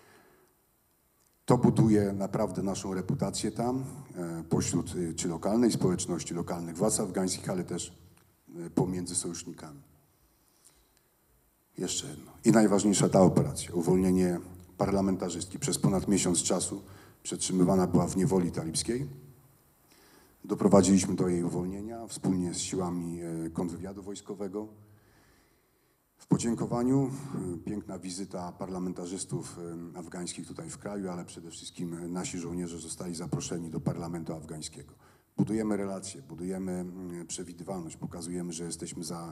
To buduje naprawdę naszą reputację tam, e, pośród e, czy lokalnej społeczności, lokalnych władz afgańskich, ale też e, pomiędzy sojusznikami. Jeszcze jedno. I najważniejsza ta operacja, uwolnienie parlamentarzystki. Przez ponad miesiąc czasu przetrzymywana była w niewoli talibskiej. Doprowadziliśmy do jej uwolnienia wspólnie z siłami e, kontrwywiadu wojskowego. W podziękowaniu piękna wizyta parlamentarzystów afgańskich tutaj w kraju, ale przede wszystkim nasi żołnierze zostali zaproszeni do parlamentu afgańskiego. Budujemy relacje, budujemy przewidywalność, pokazujemy, że jesteśmy za,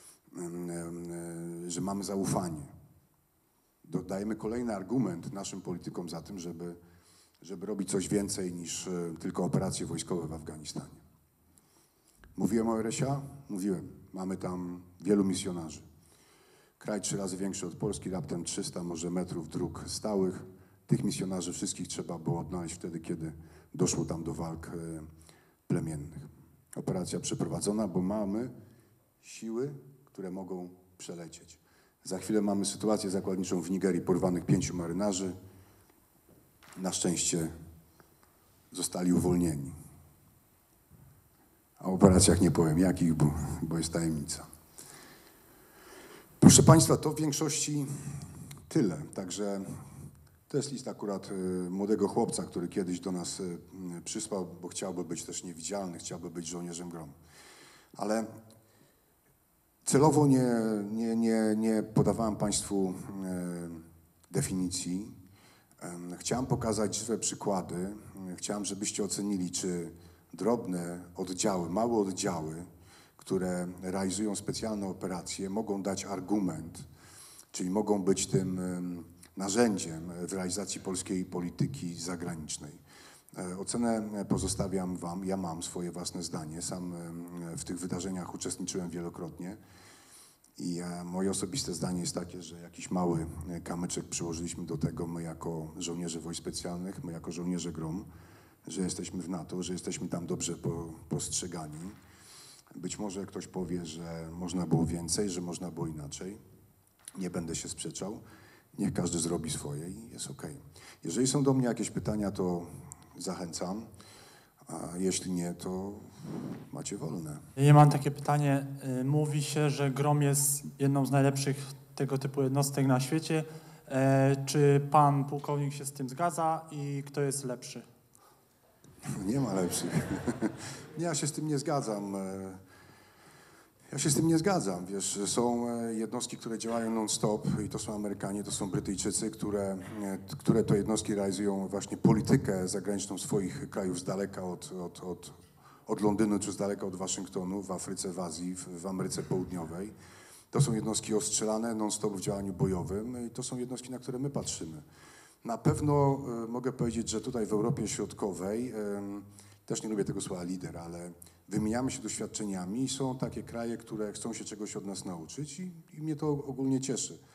że mamy zaufanie. Dodajemy kolejny argument naszym politykom za tym, żeby, żeby robić coś więcej niż tylko operacje wojskowe w Afganistanie. Mówiłem o R S A? Mówiłem. Mamy tam wielu misjonarzy. Kraj trzy razy większy od Polski, raptem trzysta może metrów dróg stałych. Tych misjonarzy wszystkich trzeba było odnaleźć wtedy, kiedy doszło tam do walk plemiennych. Operacja przeprowadzona, bo mamy siły, które mogą przelecieć. Za chwilę mamy sytuację zakładniczą w Nigerii, porwanych pięciu marynarzy. Na szczęście zostali uwolnieni. A o operacjach nie powiem jakich, bo, bo jest tajemnica. Proszę Państwa, to w większości tyle. Także to jest list akurat y, młodego chłopca, który kiedyś do nas y, przysłał, bo chciałby być też niewidzialny, chciałby być żołnierzem grom. Ale celowo nie, nie, nie, nie podawałem Państwu y, definicji. Y, chciałem pokazać żywe przykłady. Y, chciałem, żebyście ocenili, czy drobne oddziały, małe oddziały, które realizują specjalne operacje, mogą dać argument, czyli mogą być tym narzędziem w realizacji polskiej polityki zagranicznej. Ocenę pozostawiam Wam, ja mam swoje własne zdanie, sam w tych wydarzeniach uczestniczyłem wielokrotnie i moje osobiste zdanie jest takie, że jakiś mały kamyczek przyłożyliśmy do tego my jako żołnierze wojsk specjalnych, my jako żołnierze grom, że jesteśmy w NATO, że jesteśmy tam dobrze po, postrzegani. Być może ktoś powie, że można było więcej, że można było inaczej. Nie będę się sprzeczał. Niech każdy zrobi swoje i jest okej. Jeżeli są do mnie jakieś pytania, to zachęcam. A jeśli nie, to macie wolne. Ja mam takie pytanie. Mówi się, że GROM jest jedną z najlepszych tego typu jednostek na świecie. Czy pan pułkownik się z tym zgadza i kto jest lepszy? Nie ma lepszych. Nie, ja się z tym nie zgadzam. Ja się z tym nie zgadzam. Wiesz, są jednostki, które działają non-stop i to są Amerykanie, to są Brytyjczycy, które, które to jednostki realizują właśnie politykę zagraniczną swoich krajów z daleka od, od, od, od Londynu czy z daleka od Waszyngtonu, w Afryce, w Azji, w, w Ameryce Południowej. To są jednostki ostrzelane non-stop w działaniu bojowym i to są jednostki, na które my patrzymy. Na pewno y, mogę powiedzieć, że tutaj w Europie Środkowej, y, też nie lubię tego słowa lider, ale wymieniamy się doświadczeniami i są takie kraje, które chcą się czegoś od nas nauczyć i, i mnie to ogólnie cieszy.